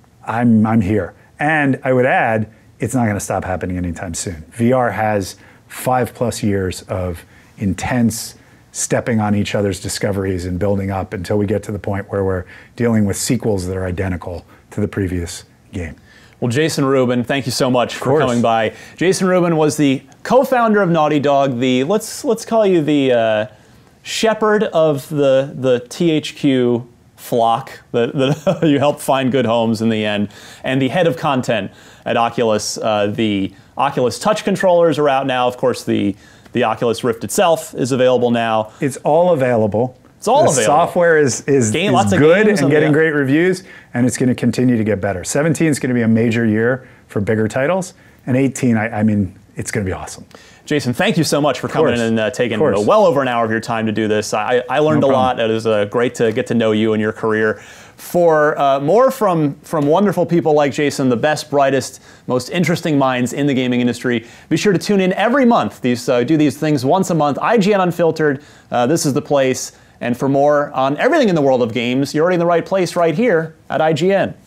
I'm here. And I would add, it's not going to stop happening anytime soon. VR has 5+ years of intense stepping on each other's discoveries and building up until we get to the point where we're dealing with sequels that are identical to the previous game. Well, Jason Rubin, thank you so much for coming by. Jason Rubin was the co-founder of Naughty Dog, let's call you the shepherd of the THQ flock that you helped find good homes in the end, and the head of content at Oculus. The Oculus Touch controllers are out now. Of course, the Oculus Rift itself is available now. It's all available. It's all available. The software is good and getting great reviews, and it's going to continue to get better. 17 is going to be a major year for bigger titles, and 18, I mean, it's going to be awesome. Jason, thank you so much for coming in and taking well over an hour of your time to do this. I learned a lot. It was great to get to know you and your career. For more from wonderful people like Jason, the best, brightest, most interesting minds in the gaming industry, be sure to tune in every month. Do these things once a month. IGN Unfiltered, this is the place. And for more on everything in the world of games, you're already in the right place right here at IGN.